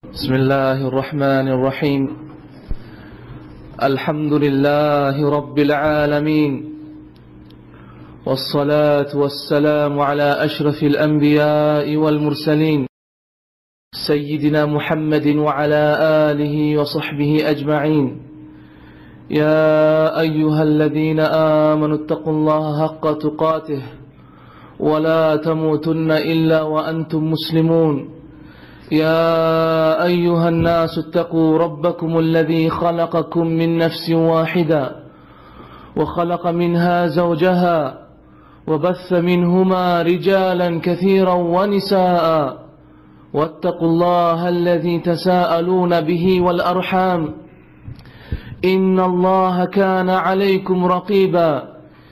بسم الله الرحمن الرحيم الحمد لله رب العالمين والصلاة والسلام على أشرف الأنبياء والمرسلين سيدنا محمد وعلى آله وصحبه أجمعين. يا أيها الذين آمنوا اتقوا الله حق تقاته ولا تموتن إلا وأنتم مسلمون. يا أيها الناس اتقوا ربكم الذي خلقكم من نفس واحدة وخلق منها زوجها وبث منهما رجالا كثيرا ونساء واتقوا الله الذي تساءلون به والأرحام إن الله كان عليكم رقيبا.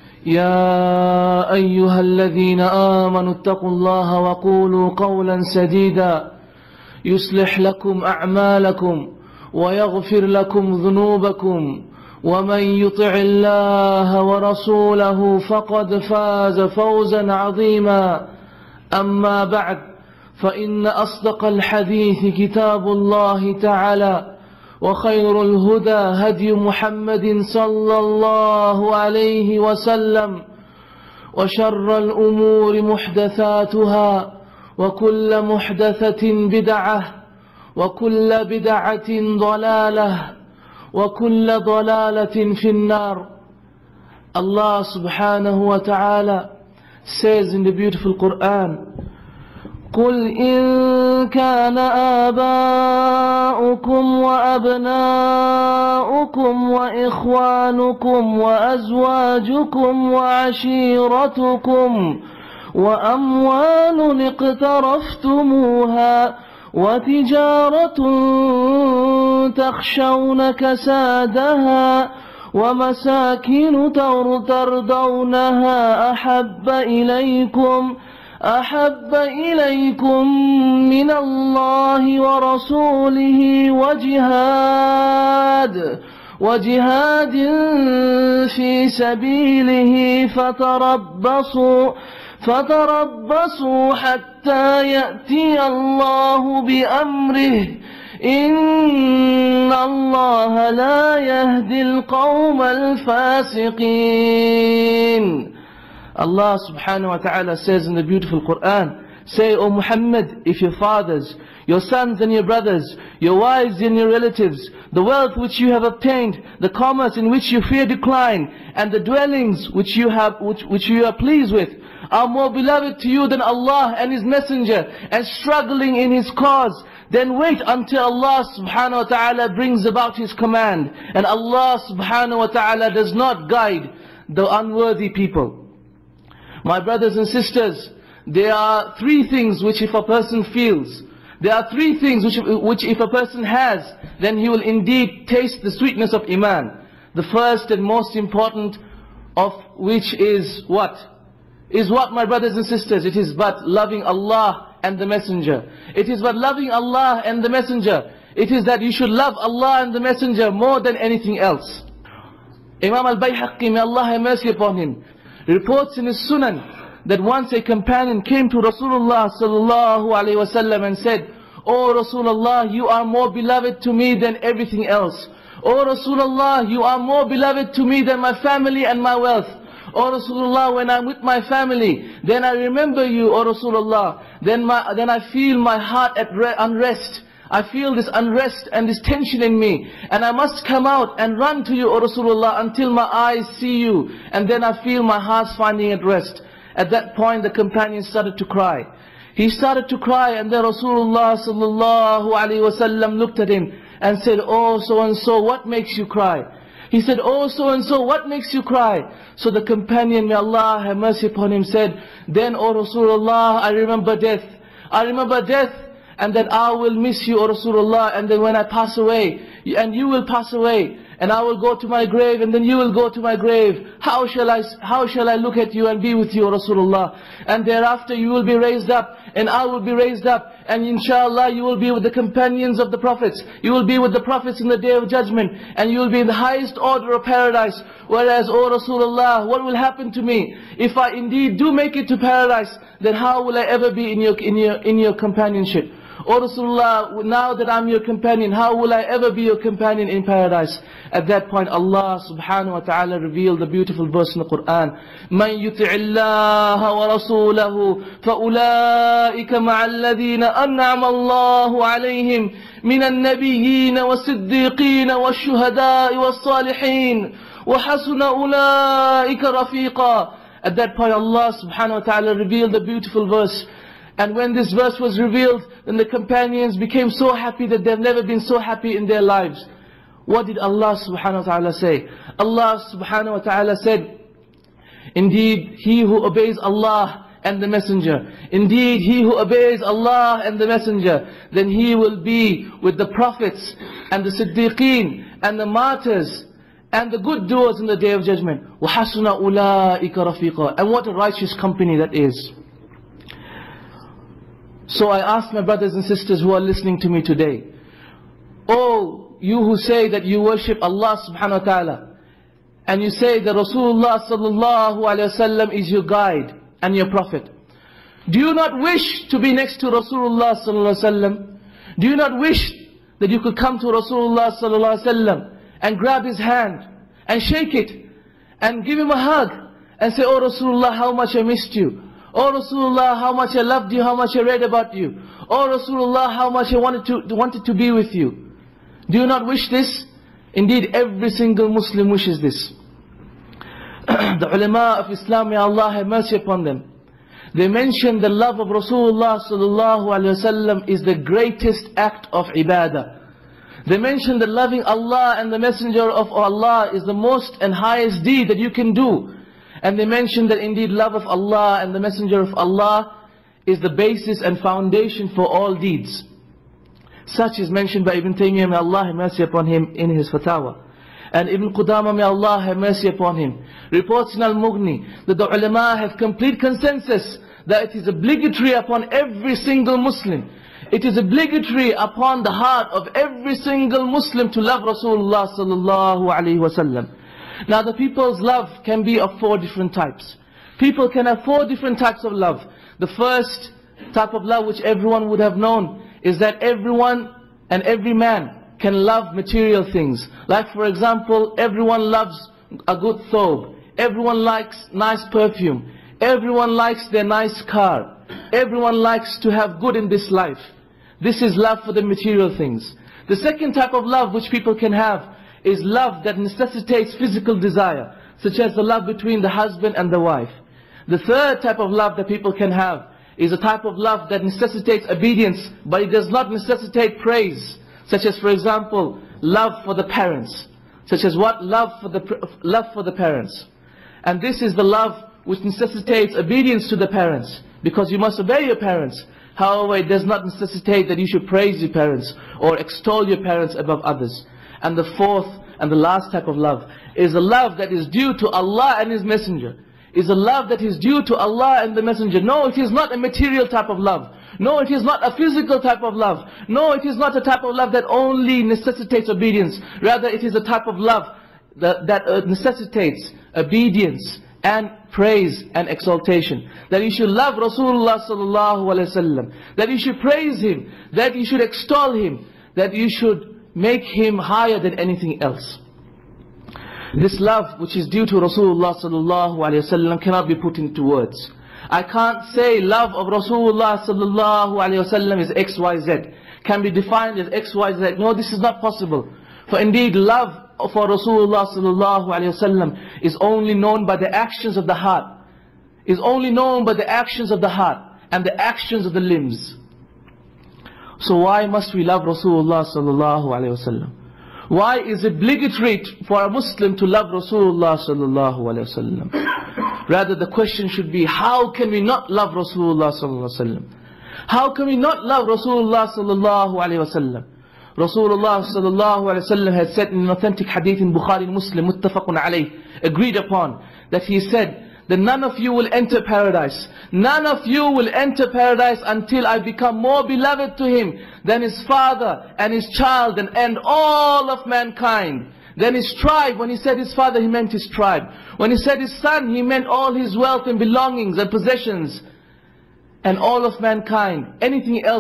يا أيها الذين آمنوا اتقوا الله وقولوا قولا سديدا يصلح لكم أعمالكم ويغفر لكم ذنوبكم ومن يطع الله ورسوله فقد فاز فوزا عظيما. أما بعد، فإن أصدق الحديث كتاب الله تعالى وخير الهدى هدي محمد صلى الله عليه وسلم وشر الأمور محدثاتها وكل محدثة بدعة وكل بدعة ضلالة وكل ضلالة في النار. Allah subhanahu wa ta'ala says in the beautiful Quran, قل إن كان آباؤكم وأبناؤكم وإخوانكم وأزواجكم وعشيرتكم وأموال اقترفتموها وتجارة تخشون كسادها ومساكن ترضونها أحب إليكم من الله ورسوله وجهاد في سبيله فتربصوا حتى يأتي الله بأمره إن الله لا يهدي القوم الفاسقين. Allah subhanahu wa ta'ala says in the beautiful Quran, say, O Muhammad, if your fathers, your sons and your brothers, your wives and your relatives, the wealth which you have obtained, the commerce in which you fear decline, and the dwellings which you are pleased with, are more beloved to you than Allah and His Messenger, and struggling in His cause, then wait until Allah subhanahu wa ta'ala brings about His command. And Allah subhanahu wa ta'ala does not guide the unworthy people. My brothers and sisters, there are three things which if a person feels, there are three things which if a person has, then he will indeed taste the sweetness of Iman. The first and most important of which is what? Is what, my brothers and sisters? It is but loving Allah and the Messenger. It is but loving Allah and the Messenger. It is that you should love Allah and the Messenger more than anything else. Imam al-Bayhaqi, may Allah have mercy upon him, reports in his Sunan that once a companion came to Rasulullah sallallahu alaihi wasallam and said, "O Rasulullah, you are more beloved to me than everything else. O Rasulullah, you are more beloved to me than my family and my wealth. O Rasulullah, when I'm with my family, then I remember you, O Rasulullah. Then I feel my heart at unrest. I feel this unrest and this tension in me, and I must come out and run to you, O Rasulullah, until my eyes see you, and then I feel my heart's finding at rest." At that point the companion started to cry. He started to cry, and then Rasulullah sallallahu alaihi wasallam looked at him and said, "Oh so and so, what makes you cry?" He said, "Oh so and so, what makes you cry?" So the companion, may Allah have mercy upon him, said, "Then, O Rasulullah, I remember death. I remember death, and that I will miss you, O Rasulullah, and then when I pass away, and you will pass away, and I will go to my grave, and then you will go to my grave. How shall I look at you and be with you, O Rasulullah? And thereafter you will be raised up, and I will be raised up, and inshallah you will be with the companions of the prophets. You will be with the prophets in the day of judgment, and you will be in the highest order of paradise. Whereas, O Rasulullah, what will happen to me? If I indeed do make it to paradise, then how will I ever be in your companionship? "Oh Rasulullah, now that I'm your companion, how will I ever be your companion in paradise?" At that point Allah subhanahu wa ta'ala revealed the beautiful verse in the Quran, "Man yuti'illaha wa rasulahu fa'ulaika ma'alladhina an'ama Allahu alayhim minan nabiyyin wa siddiqin wa shuhada'i wa salihin wa hasuna ulaika rafiqa." At that point Allah subhanahu wa ta'ala revealed the beautiful verse. And when this verse was revealed, then the companions became so happy that they've never been so happy in their lives. What did Allah subhanahu wa ta'ala say? Allah subhanahu wa ta'ala said, "Indeed, he who obeys Allah and the Messenger, indeed he who obeys Allah and the Messenger, then he will be with the prophets and the siddiqeen and the martyrs and the good doers in the day of judgment. وَحَسُنَ أُولَٰئِكَ رَفِيقًا." And what a righteous company that is. So I ask my brothers and sisters who are listening to me today, oh, you who say that you worship Allah subhanahu wa ta'ala, and you say that Rasulullah sallallahu alayhi wa sallam is your guide and your prophet, do you not wish to be next to Rasulullah sallallahu alayhi wa sallam? Do you not wish that you could come to Rasulullah sallallahu alayhi wa sallam and grab his hand and shake it and give him a hug and say, "Oh Rasulullah, how much I missed you. Oh Rasulullah, how much I loved you, how much I read about you. Oh Rasulullah, how much I wanted to be with you." Do you not wish this? Indeed, every single Muslim wishes this. The ulama of Islam, may Allah have mercy upon them, they mention the love of Rasulullah sallallahu alaihi wasallam is the greatest act of ibadah. They mention that loving Allah and the Messenger of Allah is the most and highest deed that you can do. And they mention that indeed love of Allah and the Messenger of Allah is the basis and foundation for all deeds. Such is mentioned by Ibn Taymiyyah, may Allah have mercy upon him, in his Fatawa. And Ibn Qudama, may Allah have mercy upon him, reports in Al-Mughni that the ulama have complete consensus that it is obligatory upon every single Muslim, it is obligatory upon the heart of every single Muslim to love Rasulullah sallallahu alaihi wasallam. Now the people's love can be of 4 different types. People can have 4 different types of love. The first type of love, which everyone would have known, is that everyone and every man can love material things. Like for example, everyone loves a good thobe. Everyone likes nice perfume. Everyone likes their nice car. Everyone likes to have good in this life. This is love for the material things. The second type of love which people can have is love that necessitates physical desire, such as the love between the husband and the wife. The third type of love that people can have is a type of love that necessitates obedience, but it does not necessitate praise, such as for example, love for the parents. Such as what? Love for the parents. And this is the love which necessitates obedience to the parents, because you must obey your parents. However, it does not necessitate that you should praise your parents or extol your parents above others. And the fourth and the last type of love is a love that is due to Allah and His Messenger. Is a love that is due to Allah and the Messenger. No, it is not a material type of love. No, it is not a physical type of love. No, it is not a type of love that only necessitates obedience. Rather, it is a type of love that necessitates obedience and praise and exaltation. That you should love Rasulullah sallallahu alaihi wasallam. That you should praise him. That you should extol him. That you should make him higher than anything else. This love which is due to Rasulullah sallallahu alaihi wasallam cannot be put into words. I can't say love of Rasulullah sallallahu alaihi wasallam is XYZ, can be defined as XYZ. No, this is not possible. For indeed love for Rasulullah sallallahu alaihi wasallam is only known by the actions of the heart. Is only known by the actions of the heart and the actions of the limbs. So why must we love Rasulullah sallallahu alaihi wasallam? Why is it obligatory for a Muslim to love Rasulullah sallallahu alaihi wasallam? Rather, the question should be, how can we not love Rasulullah sallallahu alaihi wasallam? How can we not love Rasulullah sallallahu alaihi wasallam? Rasulullah sallallahu alaihi wasallam had said in an authentic hadith in Bukhari and Muslim, muttafaqun alayh, agreed upon, that he said that none of you will enter paradise. None of you will enter paradise until I become more beloved to him than his father and his child and all of mankind. Then his tribe. When he said his father, he meant his tribe. When he said his son, he meant all his wealth and belongings and possessions and all of mankind. Anything else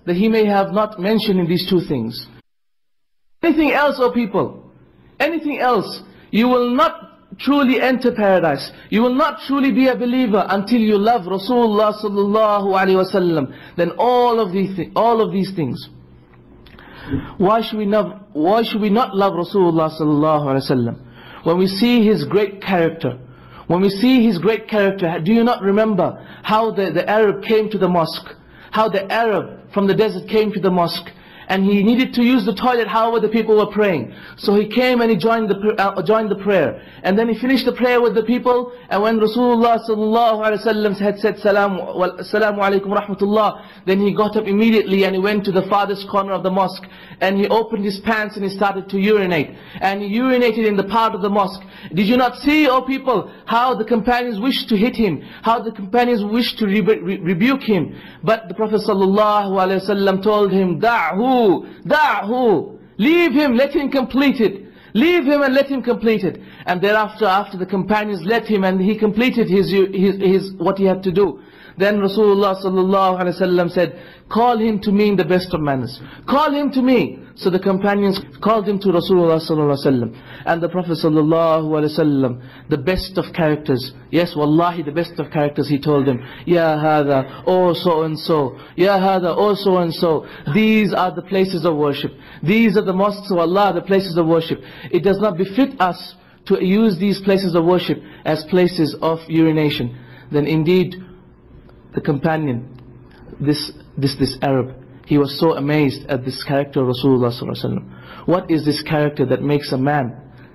that he may have not mentioned in these two things. Anything else, O people, anything else, you will not truly enter paradise. You will not truly be a believer until you love Rasulullah sallallahu alaihi wasallam. Then all of these things. Why should we not love Rasulullah sallallahu alaihi wasallam? When we see his great character, do you not remember how the Arab came to the mosque? How the Arab from the desert came to the mosque, and he needed to use the toilet, however the people were praying. So he came and he joined the prayer. And then he finished the prayer with the people, and when Rasulullah sallallahu alaihi wasallam had said Assalamu alaikum rahmatullah, then he got up immediately and he went to the farthest corner of the mosque, and he opened his pants and he started to urinate. And he urinated in the part of the mosque. Did you not see, O people, how the companions wished to hit him, how the companions wished to rebuke him? But the Prophet sallallahu alaihi wasallam told him, Da'hu, leave him, let him complete it. Leave him and let him complete it. And thereafter, after the companions let him and he completed his what he had to do, then Rasulullah sallallahu alaihi wasallam said, call him to me in the best of manners. Call him to me. So the companions called him to Rasulullah sallallahu alaihi wasallam. And the Prophet sallallahu alaihi wasallam, the best of characters, yes, wallahi, the best of characters, he told him, Ya hada, oh so and so, Ya hada, oh so and so. These are the places of worship. These are the mosques of Allah, the places of worship. It does not befit us to use these places of worship as places of urination. Then indeed, the companion, this Arab, he was so amazed at this character of Rasulullah sallallahu alaihi wasallam. What is this character that makes a man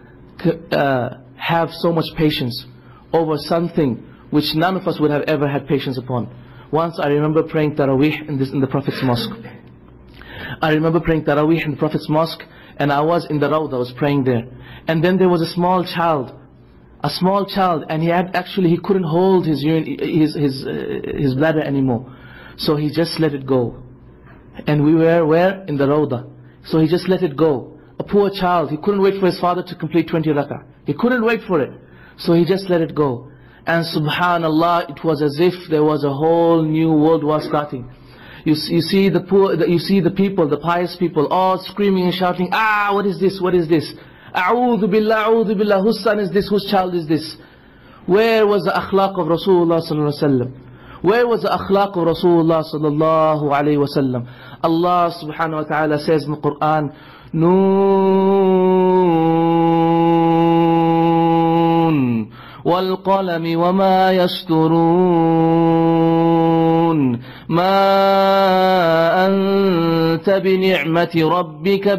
have so much patience over something which none of us would have ever had patience upon? Once I remember praying Taraweeh in the Prophet's mosque. I remember praying Taraweeh in the Prophet's mosque, and I was in the Rawdah, I was praying there. And then there was a small child, and he couldn't hold his bladder anymore. So he just let it go. And we were where? In the Rawdah. So he just let it go. A poor child, he couldn't wait for his father to complete 20 rak'ah. He couldn't wait for it. So he just let it go. And subhanallah, it was as if there was a whole new world war starting. You see the poor, you see the people, the pious people, all screaming and shouting, what is this, what is this? A'udhu billah, whose son is this, whose child is this? Where was the akhlaq of Rasulullah sallallahu alaihi wasallam? Where was the akhlaq of Rasulullah sallallahu alaihi wasallam? Allah subhanahu wa ta'ala says in the Quran, Noon wal qalami wa ma yasturun ma anta bi ni'mati rabbika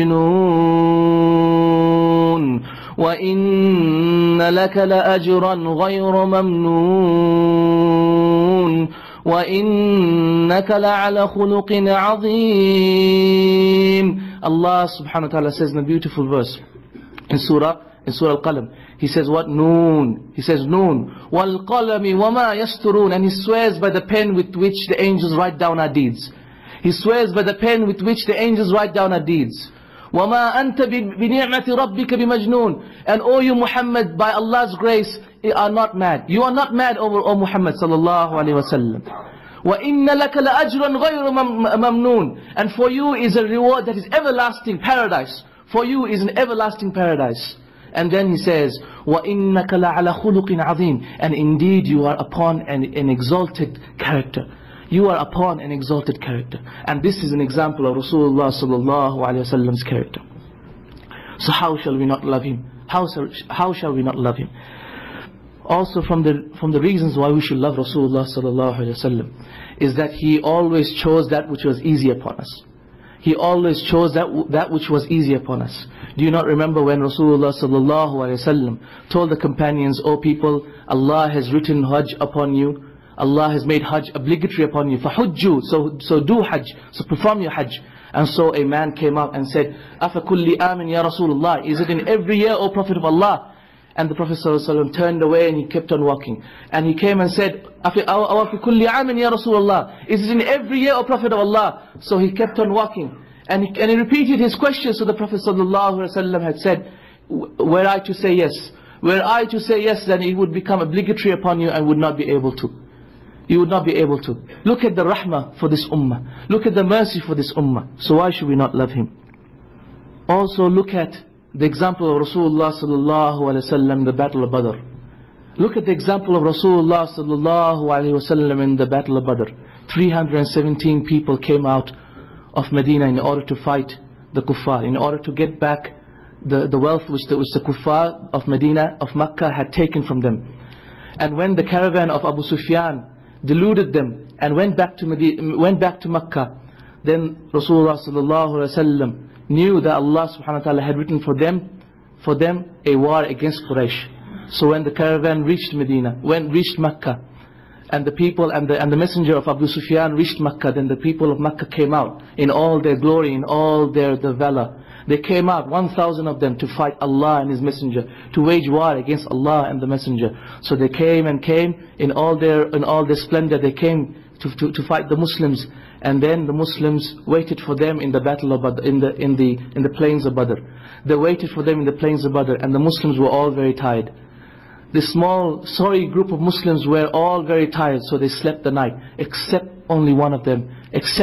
bimajnun wa inna laka la ajran ghayra mamnun وَإِنَّكَ لَعَلَى خُلُقٍ عَظِيمٍ. Allah subhanahu wa ta'ala says in a beautiful verse in Surah Al-Qalam, He says what? Noon. He says Noon. وَالْقَلَمِ وَمَا يَسْتُرُونَ. And He swears by the pen with which the angels write down our deeds. He swears by the pen with which the angels write down our deeds. وَمَا أَنْتَ بِنِعْمَةِ رَبِّكَ بِمَجْنُونَ. And O you Muhammad, by Allah's grace, you are not mad. You are not mad, O Muhammad sallallahu alayhi wa sallam. وَإِنَّ لَكَ لَأَجْرًا غَيْرُ مَمْنُونَ. And for you is a reward that is everlasting, paradise. For you is an everlasting paradise. And then He says, وَإِنَّكَ لَعَلَى خُلُقٍ عَظِيمٍ. And indeed you are upon an exalted character. You are upon an exalted character. And this is an example of Rasulullah sallallahu alayhi wa sallam's character. So how shall we not love him? How shall we not love him? Also from the reasons why we should love Rasulullah sallallahu alayhi wa sallam is that he always chose that which was easy upon us. He always chose that which was easy upon us. Do you not remember when Rasulullah sallallahu alayhi wa sallam told the companions, O people, Allah has written Hajj upon you. Allah has made Hajj obligatory upon you. فَحُجُّوا. So do Hajj. So perform your Hajj. And so a man came up and said, أَفَكُلِّ آمِنْ يَا رَسُولُ اللَّهِ. Is it in every year, O Prophet of Allah? And the Prophet ﷺ turned away and he kept on walking. And he came and said, أَفَكُلِّ آمِنْ يَا رَسُولُ اللَّهِ. Is it in every year, O Prophet of Allah? So he kept on walking. And he repeated his question. So the Prophet ﷺ had said, were I to say yes, then it would become obligatory upon you and would not be able to. he would not be able to. Look at the rahmah for this ummah. Look at the mercy for this ummah. So why should we not love him? Also look at the example of Rasulullah sallallahu alaihi wasallam in the Battle of Badr. Look at the example of Rasulullah sallallahu alaihi wasallam in the Battle of Badr. 317 people came out of Medina in order to fight the kuffar, in order to get back the wealth which the kuffar of Medina, of Makkah had taken from them. And when the caravan of Abu Sufyan deluded them and went back to Makkah, then Rasulullah sallallahu alaihi wasallam knew that Allah subhanahu wa ta'ala had written for them a war against Quraysh. So when the caravan reached Medina, reached Makkah, and the people and the messenger of Abu Sufyan reached Makkah, then the people of Makkah came out in all their glory, in all their valor. They came out, 1,000 of them, to fight Allah and His messenger, to wage war against Allah and the messenger. So they came in all their splendor. They came to fight the Muslims, and then the Muslims waited for them in the battle of Badr, in the plains of Badr. They waited for them in the plains of Badr, and the Muslims were all very tired. This small, sorry group of Muslims were all very tired, so they slept the night, except only one of them,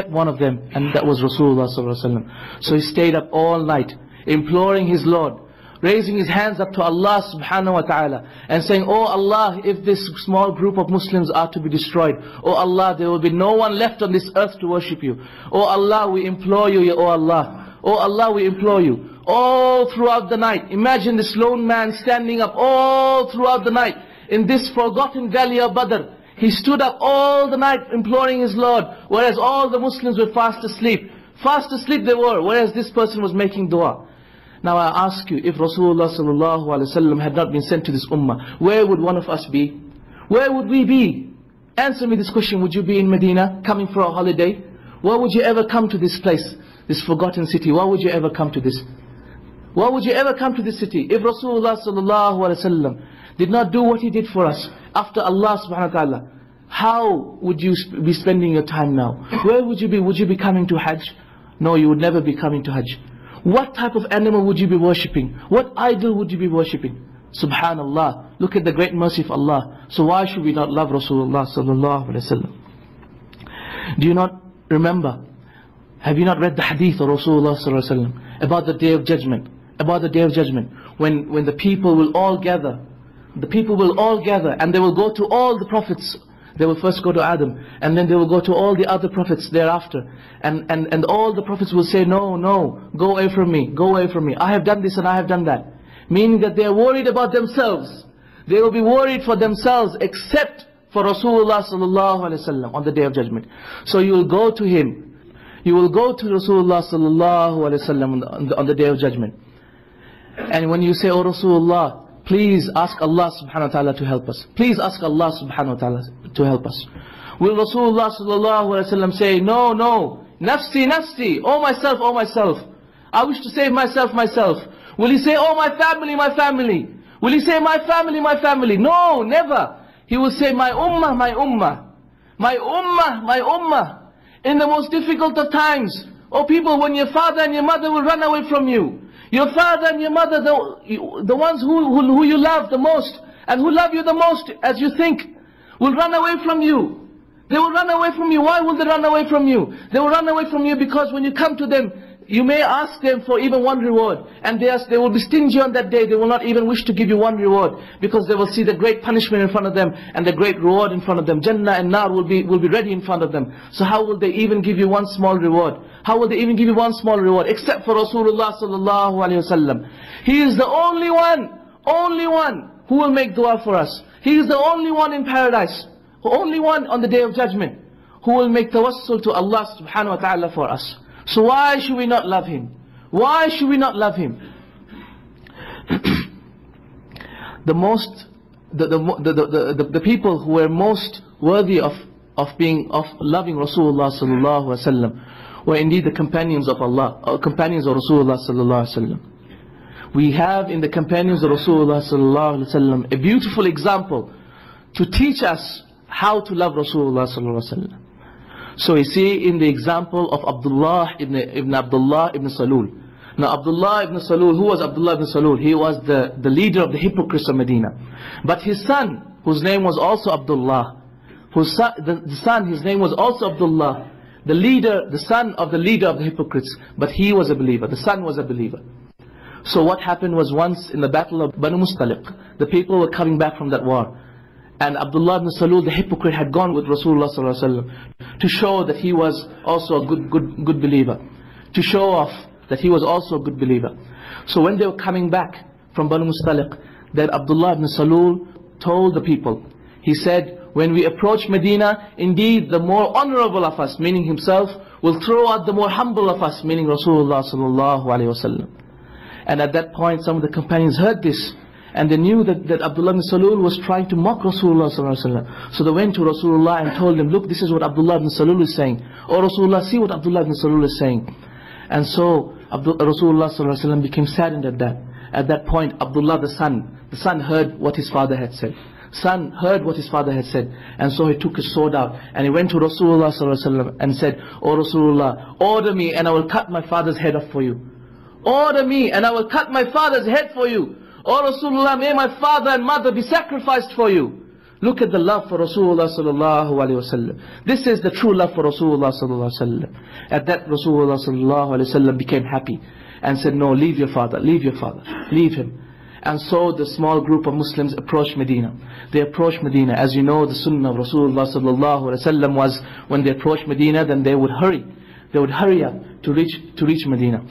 and that was Rasulullah sallallahu alaihi wasallam. So he stayed up all night, imploring his Lord, raising his hands up to Allah subhanahu wa ta'ala, and saying, "Oh Allah, if this small group of Muslims are to be destroyed, oh Allah, there will be no one left on this earth to worship you. Oh Allah, we implore you, oh Allah. Oh Allah, we implore you." All throughout the night, imagine this lone man standing up all throughout the night in this forgotten valley of Badr. He stood up all the night imploring his Lord, whereas all the Muslims were fast asleep. Fast asleep they were, whereas this person was making dua. Now I ask you, if Rasulullah sallallahu alaihi wasallam had not been sent to this ummah, where would one of us be? Where would we be? Answer me this question. Would you be in Medina, coming for a holiday? Why would you ever come to this place, this forgotten city? Why would you ever come to this? Why would you ever come to this city? If Rasulullah sallallahu alaihi wasallam did not do what he did for us after Allah subhanahu wa ta'ala, how would you be spending your time now? Where would you be? Would you be coming to Hajj? No, you would never be coming to Hajj. What type of animal would you be worshipping? What idol would you be worshipping? Subhanallah. Look at the great mercy of Allah. So why should we not love Rasulullah sallallahu alaihi wasallam? Do you not remember? Have you not read the hadith of Rasulullah sallallahu alaihi wasallam about the Day of Judgment? About the Day of Judgment, when the people will all gather, and they will go to all the prophets. They will first go to Adam, and then they will go to all the other prophets thereafter, and all the prophets will say, "No, no, go away from me, go away from me. I have done this and I have done that." Meaning that they are worried about themselves. They will be worried for themselves, except for Rasulullah sallallahu alaihi wasallam on the Day of Judgment. So you will go to him. You will go to Rasulullah sallallahu alaihi wasallam on the Day of Judgment. And when you say, "Oh Rasulullah, please ask Allah subhanahu wa ta'ala to help us. Please ask Allah subhanahu wa ta'ala to help us." Will Rasulullah sallallahu alaihi wasallam say, "No, no, nafsi, nafsi, oh myself, oh myself. I wish to save myself, myself." Will he say, "Oh my family, my family"? Will he say, "My family, my family"? No, never. He will say, "My ummah, my ummah. My ummah, my ummah." In the most difficult of times, oh people, when your father and your mother will run away from you, your father and your mother, the ones who you love the most, and who love you the most, as you think, will run away from you. They will run away from you. Why will they run away from you? They will run away from you because when you come to them, you may ask them for even one reward, and they will be stingy on that day. They will not even wish to give you one reward, because they will see the great punishment in front of them and the great reward in front of them. Jannah and Nar will be ready in front of them. So how will they even give you one small reward? How will they even give you one small reward? Except for Rasulullah sallallahu alaihi wasallam. He is the only one who will make dua for us. He is the only one in paradise, the only one on the Day of Judgment, who will make tawassul to Allah subhanahu wa ta'ala for us. So why should we not love him? Why should we not love him? The people who were most worthy of loving Rasulullah sallallahu alaihi wasallam were indeed the companions of Allah, companions of Rasulullah sallallahu alaihi wasallam. We have in the companions of Rasulullah sallallahu alaihi wasallam a beautiful example to teach us how to love Rasulullah sallallahu alaihi wasallam. So we see in the example of Abdullah ibn Abdullah ibn Salul. Now Abdullah ibn Salul, who was Abdullah ibn Salul? He was the leader of the hypocrites of Medina. But his son, whose name was also Abdullah, whose son, the son, his name was also Abdullah, the leader, the son of the leader of the hypocrites, but he was a believer, the son was a believer. So what happened was, once in the battle of Banu Mustaliq, the people were coming back from that war, and Abdullah ibn Salul, the hypocrite, had gone with Rasulullah sallallahu alaihi wasallam to show that he was also a good believer, to show off that he was also a good believer. So when they were coming back from Banu Mustaliq, then Abdullah ibn Salul told the people, he said, when we approach Medina, indeed the more honorable of us, meaning himself, will throw out the more humble of us, meaning Rasulullah sallallahu alaihi wasallam. And at that point, some of the companions heard this, and they knew that Abdullah ibn Salul was trying to mock Rasulullah sallallahu alaihi wasallam. So they went to Rasulullah and told him, look, this is what Abdullah ibn Salul is saying. Oh Rasulullah, see what Abdullah ibn Salul is saying. And so Rasulullah sallallahu alaihi wasallam became saddened at that. At that point, Abdullah the son heard what his father had said. Son heard what his father had said, and so he took his sword out and he went to Rasulullah sallallahu alaihi wasallam and said, oh Rasulullah, order me and I will cut my father's head off for you. Order me and I will cut my father's head for you. Oh Rasulullah, may my father and mother be sacrificed for you. Look at the love for Rasulullah sallallahu alaihi wasallam. This is the true love for Rasulullah sallallahu alaihi wasallam. At that, Rasulullah sallallahu alaihi wasallam became happy and said, no, leave your father, leave your father, leave him. And so the small group of Muslims approached Medina. They approached Medina. As you know, the sunnah of Rasulullah sallallahu alaihi wasallam was, when they approached Medina, then they would hurry. They would hurry up to reach Medina.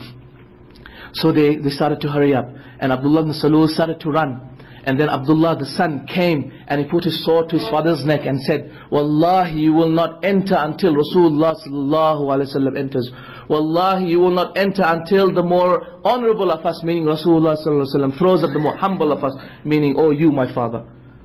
So they started to hurry up, and Abdullah ibn Salul started to run. And then Abdullah the son came and he put his sword to his father's neck and said, Wallahi, you will not enter until Rasulullah sallallahu alaihi wasallam enters. Wallahi, you will not enter until the more honorable of us, meaning Rasulullah sallallahu alaihi wasallam, throws up the more humble of us, meaning, oh you my father.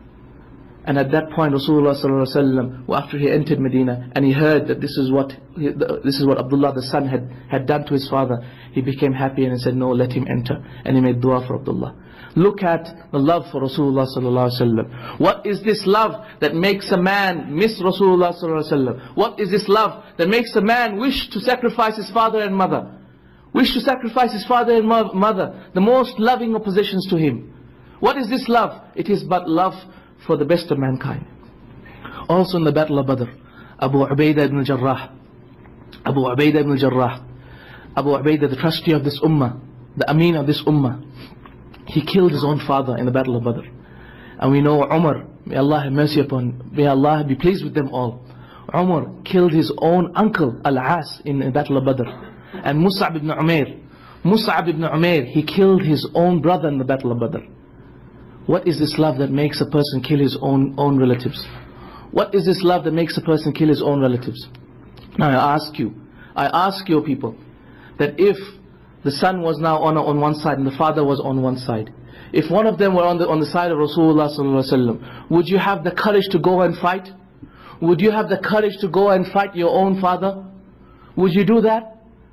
And at that point, Rasulullah sallallahu alaihi wasallam, after he entered Medina and he heard that this is what Abdullah the son had done to his father, he became happy and he said, no, let him enter. And he made dua for Abdullah. Look at the love for Rasulullah sallallahu alaihi wasallam. What is this love that makes a man miss Rasulullah sallallahu alaihi wasallam? What is this love that makes a man wish to sacrifice his father and mother? Wish to sacrifice his father and mother, the most loving of possessions to him. What is this love? It is but love for the best of mankind. Also in the battle of Badr, Abu Ubaidah ibn al-Jarrah, Abu Ubaidah, the trustee of this ummah, the Ameen of this ummah, he killed his own father in the battle of Badr. And we know Umar, may Allah have mercy upon, may Allah be pleased with them all. Umar killed his own uncle Al-As in the battle of Badr. And Mus'ab ibn Umair, he killed his own brother in the battle of Badr. What is this love that makes a person kill his own relatives? What is this love that makes a person kill his own relatives? Now I ask you people, that if the son was now on one side and the father was on one side, if one of them were on the side of Rasulullah sallallahu alaihi wasallam, would you have the courage to go and fight? Would you have the courage to go and fight your own father? Would you do that?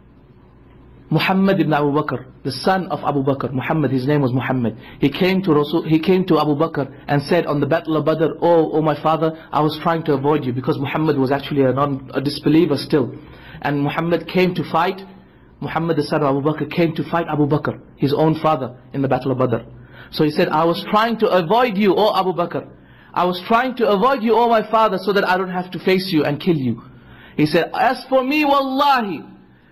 Muhammad ibn Abu Bakr, the son of Abu Bakr, Muhammad, his name was Muhammad. He came to Abu Bakr and said on the battle of Badr, oh my father, I was trying to avoid you, because Muhammad was actually a disbeliever still. And Muhammad came to fight, Muhammad the son of Abu Bakr came to fight Abu Bakr, his own father, in the battle of Badr. So he said, I was trying to avoid you, O Abu Bakr. I was trying to avoid you, O my father, so that I don't have to face you and kill you. He said, as for me, wallahi,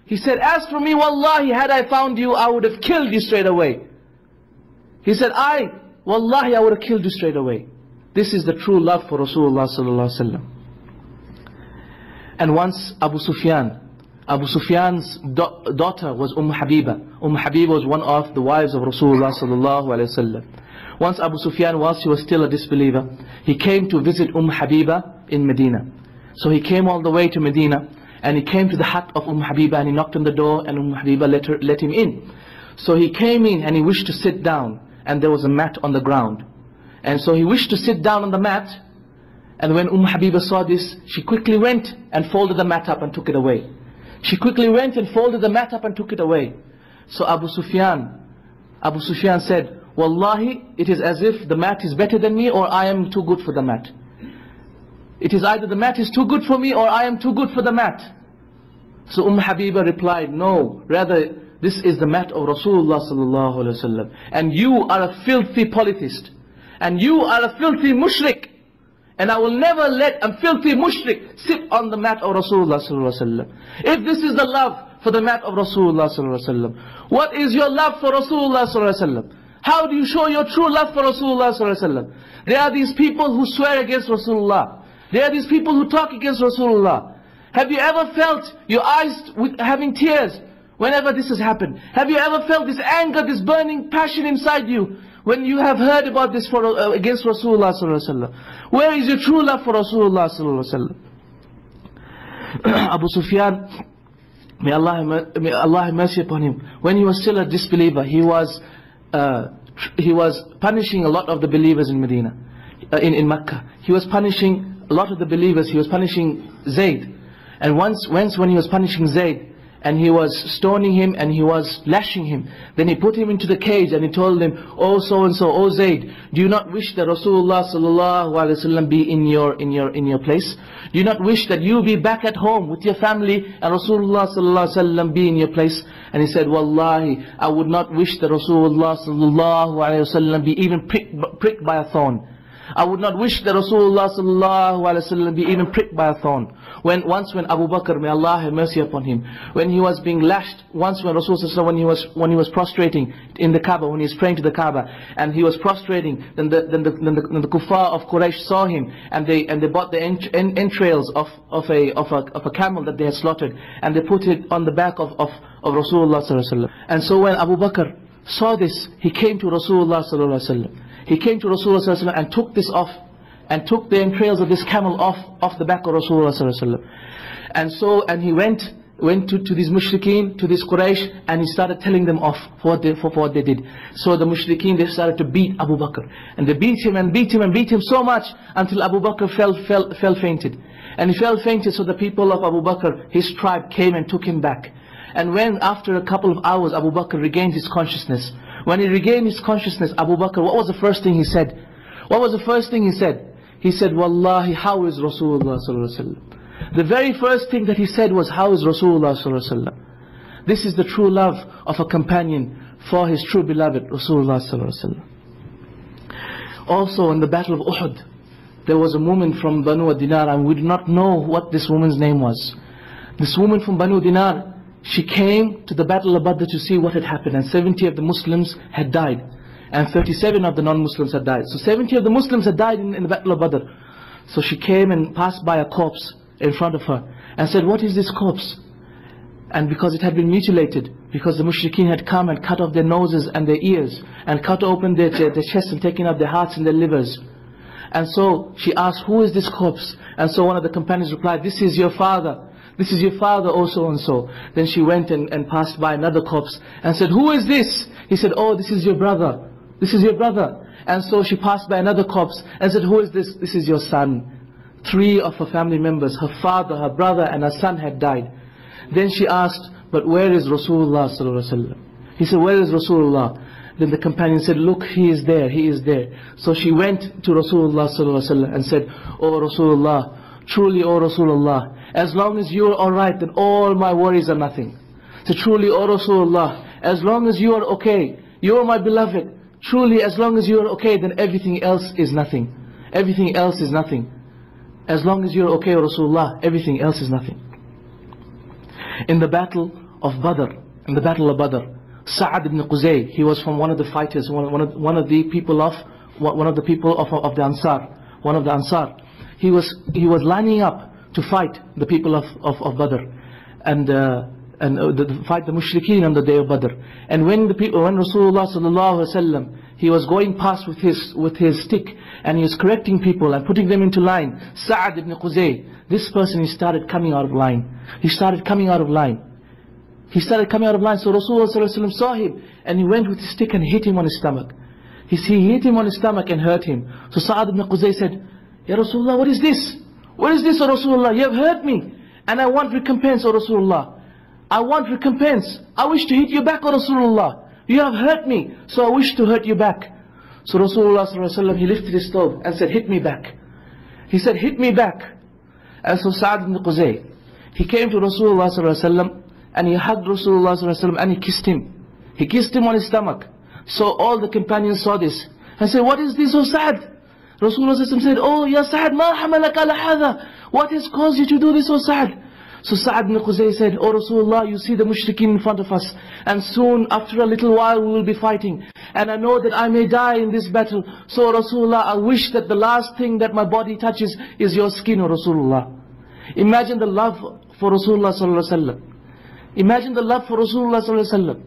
had I found you, I would have killed you straight away. He said, wallahi, I would have killed you straight away. This is the true love for Rasulullah sallallahu alaihi wasallam. And once Abu Sufyan's daughter was Habiba. Habiba was one of the wives of Rasulullah sallallahu alaihi wasallam. Once Abu Sufyan, whilst he was still a disbeliever, he came to visit Habiba in Medina. So he came all the way to Medina, and he came to the hut of Habiba, and he knocked on the door, and Habiba let him in. So he came in and he wished to sit down, and there was a mat on the ground. And so he wished to sit down on the mat, and when Habiba saw this, she quickly went and folded the mat up and took it away. She quickly went and folded the mat up and took it away. So Abu Sufyan said, Wallahi, it is as if the mat is better than me, or I am too good for the mat. It is either the mat is too good for me, or I am too good for the mat. So Habiba replied, no, rather this is the mat of Rasulullah sallallahu alaihi wasallam, and you are a filthy polytheist, and you are a filthy mushrik, and I will never let a filthy mushrik sit on the mat of Rasulullah sallallahu alaihi wasallam. If this is the love for the mat of Rasulullah sallallahu alaihi wasallam, what is your love for Rasulullah sallallahu alaihi wasallam? How do you show your true love for Rasulullah sallallahu alaihi wasallam? There are these people who swear against Rasulullah. There are these people who talk against Rasulullah. Have you ever felt your eyes having tears whenever this has happened? Have you ever felt this anger, this burning passion inside you when you have heard about this against Rasulullah sallallahu alaihi wasallam? Where is your true love for Rasulullah sallallahu alaihi wasallam? Abu Sufyan, may Allah have mercy upon him, when he was still a disbeliever, he was punishing a lot of the believers in Medina, in Mecca. He was punishing a lot of the believers. He was punishing Zayd. And once when he was punishing Zayd, and he was stoning him and he was lashing him, then he put him into the cage and he told him, "Oh so and so, oh Zayd, do you not wish that Rasulullah sallallahu alaihi wasallam be in your place? Do you not wish that you be back at home with your family and Rasulullah sallallahu alaihi wasallam be in your place?" And he said, "Wallahi, I would not wish that Rasulullah sallallahu alaihi wasallam be even pricked by a thorn. I would not wish that Rasulullah sallallahu alaihi wasallam be even pricked by a thorn." Once when Abu Bakr, may Allah have mercy upon him, when he was being lashed, once when Rasulullah when he was prostrating in the Kaaba, when he was praying to the Kaaba, and he was prostrating, then the kuffar of Quraysh saw him, and they bought the entrails of a camel that they had slaughtered, and they put it on the back of Rasulullah sallallahu alaihi wasallam. And so when Abu Bakr saw this, he came to Rasulullah sallallahu alaihi wasallam. He came to Rasulullah sallallahu alaihi wasallam and took this off, and took the entrails of this camel off the back of Rasulullah sallallahu alaihi wasallam. And he went to these mushrikeen, to this Quraysh, and he started telling them off for what they did. So the mushrikeen, they started to beat Abu Bakr, and they beat him and beat him and beat him so much until Abu Bakr fell fainted. And he fell fainted, so the people of Abu Bakr, his tribe, came and took him back. And when after a couple of hours Abu Bakr regained his consciousness, when he regained his consciousness, Abu Bakr, what was the first thing he said? What was the first thing he said? He said, "Wallahi, how is Rasulullah sallallahu alaihi wasallam?" The very first thing that he said was, "How is Rasulullah sallallahu alaihi wasallam?" This is the true love of a companion for his true beloved Rasulullah sallallahu alaihi wasallam. Also in the battle of Uhud, there was a woman from Banu Dinar, and we do not know what this woman's name was. This woman from Banu Dinar, she came to the battle of Badr to see what had happened, and 70 of the Muslims had died, and 37 of the non-Muslims had died. So 70 of the Muslims had died in the battle of Badr. So she came and passed by a corpse in front of her and said, "What is this corpse?" And because it had been mutilated, because the mushrikeen had come and cut off their noses and their ears, and cut open their chests and taken out their hearts and their livers. And so she asked, "Who is this corpse?" And so one of the companions replied, "This is your father. This is your father, oh so and so." Then she went and passed by another corpse and said, "Who is this?" He said, "Oh, this is your brother. This is your brother." And so she passed by another corpse and said, "Who is this?" "This is your son." 3 of her family members, her father, her brother and her son had died. Then she asked, "But where is Rasulullah sallallahu alaihi wasallam?" He said, "Where is Rasulullah?" Then the companion said, "Look, he is there, he is there." So she went to Rasulullah sallallahu alaihi wasallam and said, "Oh Rasulullah, truly, oh Rasulullah, as long as you are alright, then all my worries are nothing." So truly, oh Rasulullah, as long as you are okay, you are my beloved, truly as long as you are okay, then everything else is nothing. Everything else is nothing. As long as you are okay, oh Rasulullah, everything else is nothing. In the battle of Badr, Sa'ad ibn Quzay, he was from one of the fighters, one of the people of the Ansar. He was lining up to fight the people of Badr, and fight the mushrikeen on the day of Badr. And when Rasulullah sallallahu alaihi wasallam, he was going past with his stick, and he was correcting people and putting them into line, Sa'ad ibn Quzay, this person, he started coming out of line. He started coming out of line. So Rasulullah sallallahu alaihi wasallam saw him, and he went with his stick and hit him on his stomach. He hit him on his stomach and hurt him. So Sa'ad ibn Quzay said, "Ya Rasulullah, what is this? What is this, O Rasulullah? You have hurt me, and I want recompense, O Rasulullah. I want recompense. I wish to hit you back, O Rasulullah. You have hurt me, so I wish to hurt you back." So Rasulullah sallallahu alaihi wasallam, he lifted his stove and said, "Hit me back." He said, "Hit me back." And so Sa'ad ibn Quzay, he came to Rasulullah sallallahu alaihi wasallam, and he hugged Rasulullah sallallahu alaihi wasallam, and he kissed him. He kissed him on his stomach. So all the companions saw this and said, "What is this, O Sa'ad? Rasulullah said, "Oh, Ya Sa'ad, ma hamalaka ala hadha? What has caused you to do this, O Sa'ad?" So Sa'ad ibn Quzay said, "Oh Rasulullah, you see the mushrikeen in front of us, and soon, after a little while, we will be fighting. And I know that I may die in this battle. So Rasulullah, I wish that the last thing that my body touches is your skin, O Rasulullah." Imagine the love for Rasulullah sallallahu alaihi wasallam. Imagine the love for Rasulullah sallallahu alaihi wasallam.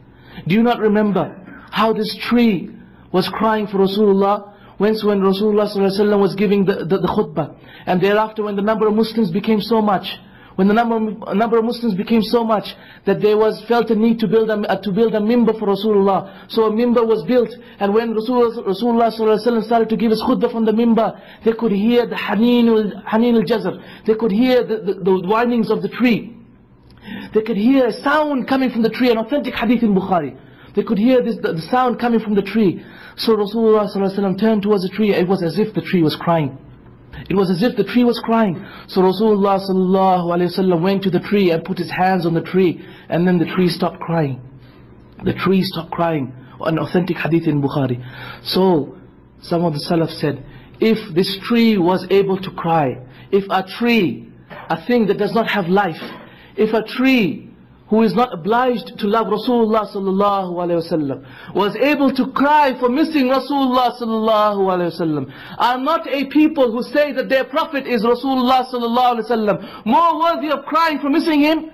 Do you not remember how this tree was crying for Rasulullah when Rasulullah sallallahu alaihi wasallam was giving the khutbah, and thereafter when the number of Muslims became so much, when the number of Muslims became so much that there was felt a need to build a mimbar for Rasulullah. So a mimbar was built, and when Rasulullah sallallahu alaihi wasallam started to give his khutbah from the mimbar, they could hear the haneen al-jazr. They could hear the windings of the tree. They could hear a sound coming from the tree, an authentic hadith in Bukhari. They could hear the sound coming from the tree. So Rasulullah sallallahu alaihi wasallam turned towards the tree. It was as if the tree was crying. It was as if the tree was crying. So Rasulullah sallallahu alaihi wasallam went to the tree and put his hands on the tree, and then the tree stopped crying. The tree stopped crying. An authentic hadith in Bukhari. So some of the Salaf said, if this tree was able to cry, if a tree, a thing that does not have life, if a tree who is not obliged to love Rasulullah sallallahu alaihi wasallam was able to cry for missing Rasulullah sallallahu alaihi wasallam, are not a people who say that their prophet is Rasulullah sallallahu alaihi wasallam more worthy of crying for missing him?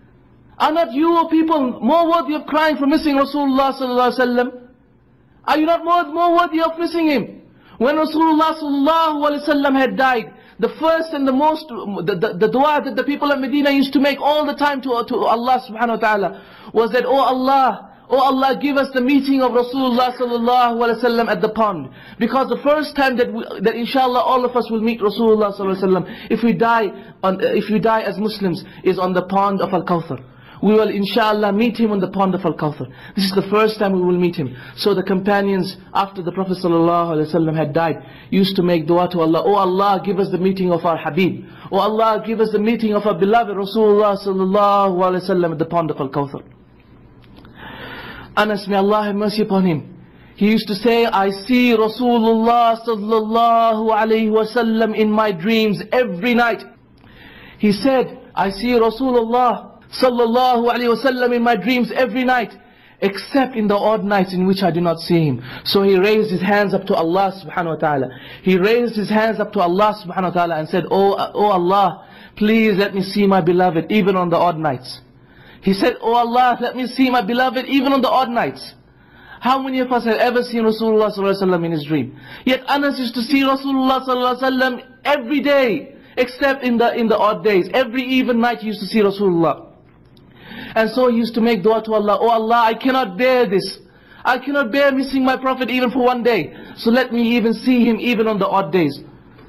Are not you, O people, more worthy of crying for missing Rasulullah sallallahu alaihi wasallam? Are you not more worthy of missing him? When Rasulullah sallallahu alaihi wasallam had died, the first and the most, the dua that the people of Medina used to make all the time to Allah subhanahu wa ta'ala was that, oh Allah, give us the meeting of Rasulullah sallallahu alaihi wasallam at the pond. Because the first time that inshallah all of us will meet Rasulullah sallallahu alaihi wasallam, if we die as Muslims, is on the pond of Al-Kawthar. We will inshallah meet him on the pond of Al-Kawthar. This is the first time we will meet him. So the companions, after the Prophet ﷺ had died, used to make dua to Allah. Oh Allah, give us the meeting of our Habib. Oh Allah, give us the meeting of our beloved Rasulullah ﷺ at the pond of Al-Kawthar. Anas, may Allah have mercy upon him, he used to say, I see Rasulullah ﷺ in my dreams every night. He said, I see Rasulullah sallallahu alaihi wasallam in my dreams every night, except in the odd nights in which I do not see him. So he raised his hands up to Allah subhanahu wa ta'ala. He raised his hands up to Allah subhanahu wa ta'ala and said, oh Allah, please let me see my beloved even on the odd nights. He said, oh Allah, let me see my beloved even on the odd nights. How many of us have ever seen Rasulullah sallallahu alaihi wasallam in his dream? Yet Anas used to see Rasulullah sallallahu alaihi wasallam every day, except in the odd days. Every even night he used to see Rasulullah. And so he used to make dua to Allah, oh Allah, I cannot bear this. I cannot bear missing my Prophet even for one day. So let me even see him even on the odd days.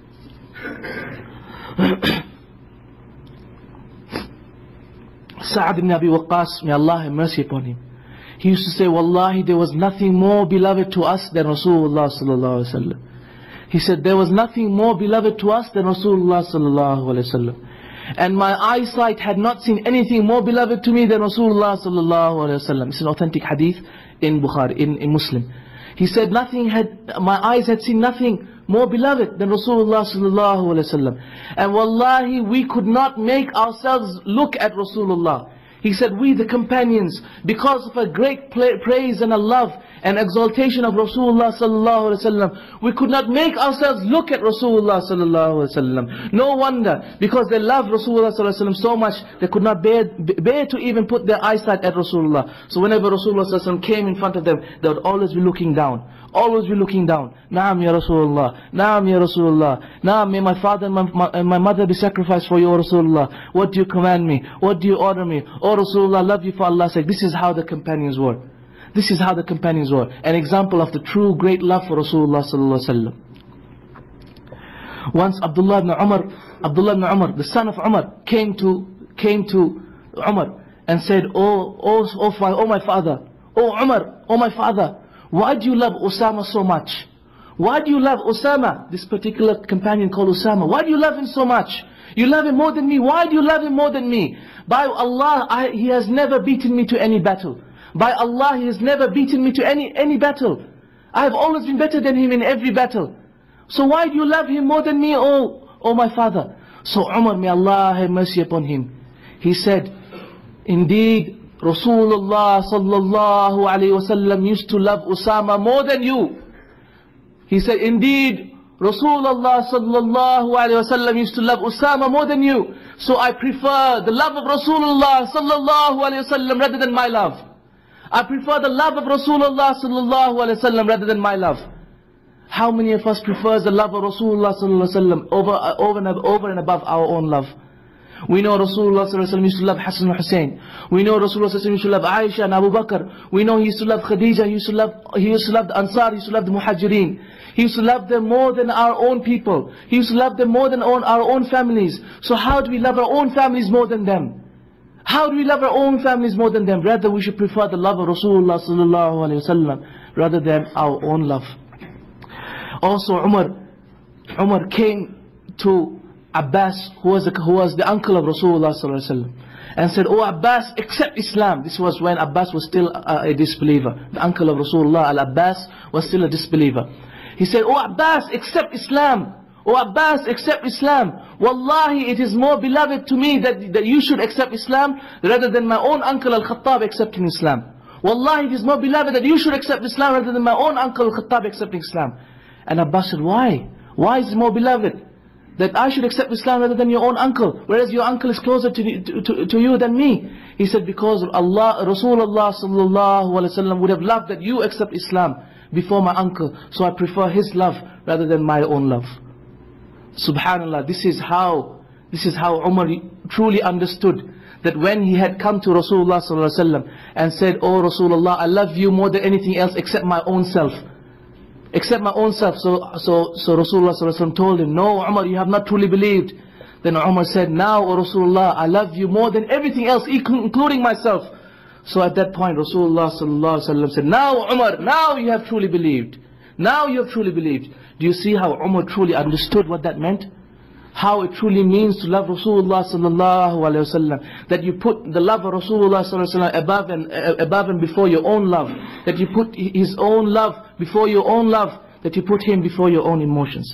Sa'ad ibn Abi Waqqas, may Allah have mercy upon him, he used to say, Wallahi, there was nothing more beloved to us than Rasulullah sallallahu alaihi wasallam. He said, there was nothing more beloved to us than Rasulullah sallallahu alaihi wasallam. And my eyesight had not seen anything more beloved to me than Rasulullah sallallahu alaihi wasallam. It's an authentic hadith in Bukhari, in Muslim. He said, my eyes had seen nothing more beloved than Rasulullah sallallahu alaihi wasallam. And wallahi, we could not make ourselves look at Rasulullah. He said, we the companions, because of a great praise and a love and exaltation of Rasulullah sallallahu alaihi wasallam, we could not make ourselves look at Rasulullah sallallahu alaihi wasallam. No wonder, because they loved Rasulullah sallallahu alaihi wasallam so much, they could not bear to even put their eyesight at Rasulullah. So whenever Rasulullah sallallahu alaihi wasallam came in front of them, they would always be looking down. Always be looking down. Naam ya Rasulullah, Naam ya Rasulullah, Naam, may my father and my mother be sacrificed for you, Rasulullah. What do you command me? What do you order me? Oh Rasulullah, I love you for Allah's sake. This is how the companions were. This is how the companions were. An example of the true great love for Rasulullah sallallahu alaihi wasallam. Once Abdullah ibn Umar, the son of Umar, came to Umar and said, oh my father, oh Umar, oh my father, why do you love Osama so much? Why do you love Osama, this particular companion called Osama? Why do you love him so much? You love him more than me. Why do you love him more than me? By Allah, he has never beaten me to any battle. By Allah, he has never beaten me to any battle. I have always been better than him in every battle. So why do you love him more than me, oh my father? So Umar, may Allah have mercy upon him, he said, indeed, Rasulullah sallallahu alayhi wasallam used to love Usama more than you. He said, indeed, Rasulullah sallallahu alayhi wasallam used to love Usama more than you. So I prefer the love of Rasulullah sallallahu alayhi wasallam rather than my love. I prefer the love of Rasulullah sallallahu alayhi wasallam rather than my love. How many of us prefers the love of Rasulullah sallallahu alayhi wasallam over and above our own love? We know Rasulullah sallallahu alayhi wasallam used to love Hassan and Hussein. We know Rasulullah sallallahu alayhi wasallam used to love Aisha and Abu Bakr. We know he used to love Khadija. He used to love the Ansar. He used to love the Muhajirin. He used to love them more than our own people. He used to love them more than our own families. So how do we love our own families more than them? How do we love our own families more than them? Rather, we should prefer the love of Rasulullah sallallahu alayhi wasallam rather than our own love. Also, Umar came to Abbas, who was the uncle of Rasulullah sallallahu alayhi wasallam, and said, "Oh Abbas, accept Islam." This was when Abbas was still a disbeliever. The uncle of Rasulullah, Al-Abbas, was still a disbeliever. He said, "Oh Abbas, accept Islam. Oh Abbas, accept Islam. Wallahi, it is more beloved to me that you should accept Islam rather than my own uncle Al-Khattab accepting Islam. Wallahi, it is more beloved that you should accept Islam rather than my own uncle Al-Khattab accepting Islam." And Abbas said, "Why? Why is it more beloved that I should accept Islam rather than your own uncle, whereas your uncle is closer to you than me?" He said, "Because Rasulullah sallallahu alaihi wasallam would have loved that you accept Islam before my uncle, so I prefer his love rather than my own love." Subhanallah, this is how Umar truly understood that when he had come to Rasulullah sallallahu alaihi wasallam and said, "Oh Rasulullah, I love you more than anything else except my own self. Except my own self." So Rasulullah sallallahu alaihi wasallam told him, "No, Umar, you have not truly believed." Then Umar said, "Now, O Rasulullah, I love you more than everything else, including myself." So at that point, Rasulullah sallallahu alaihi wasallam said, "Now, Umar, now you have truly believed. Now you have truly believed." Do you see how Umar truly understood what that meant? How it truly means to love Rasulullah sallallahu alaihi wasallam. That you put the love of Rasulullah sallallahu alaihi wasallam above and before your own love. That you put his own love before your own love. That you put him before your own emotions.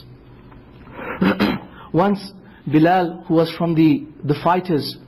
Once Bilal, who was from the fighters,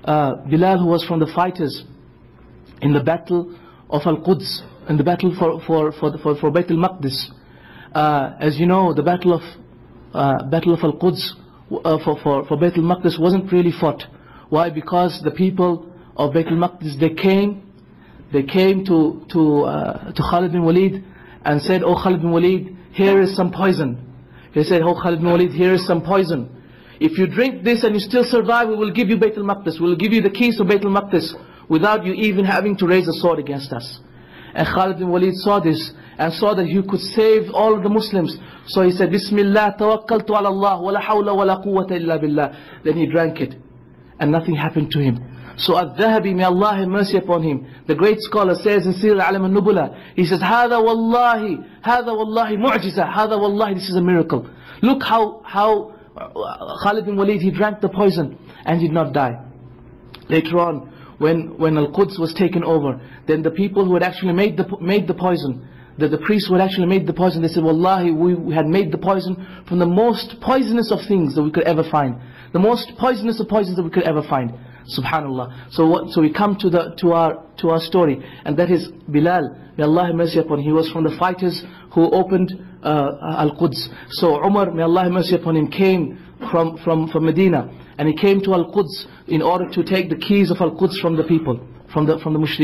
in the battle of Al-Quds, in the battle for Bayt al-Maqdis. As you know, the battle of Al-Quds for Bayt al-Maqdis wasn't really fought. Why? Because the people of Bayt al-Maqdis, they came to Khalid bin Walid and said, "Oh Khalid bin Walid, here is some poison." He said, "Oh Khalid bin Walid, here is some poison. If you drink this and you still survive, we will give you Bayt al-Maqdis. We will give you the keys to Bayt al-Maqdis without you even having to raise a sword against us." And Khalid bin Walid saw this and saw that he could save all of the Muslims. So he said, "Bismillah, tawakkaltu ala Allah, wa la hawla wa la quwwata illa billah." Then he drank it and nothing happened to him. So Al-Dhahabi, may Allah have mercy upon him, the great scholar, says in Sir Al-Alam al-Nubula, he says, "Hada wallahi mu'jiza, hada wallahi, this is a miracle." Look how Khalid bin Walid, he drank the poison and did not die. Later on, when Al-Quds was taken over, then the people who had actually made the poison, the priests who had actually made the poison, they said, "Wallahi, we had made the poison from the most poisonous of things that we could ever find. The most poisonous of poisons that we could ever find." Subhanallah. So we come to our story, and that is Bilal, may Allah have mercy upon him. He was from the fighters who opened Al-Quds. So Umar, may Allah have mercy upon him, came from Medina, and he came to Al-Quds in order to take the keys of Al-Quds from the people, from the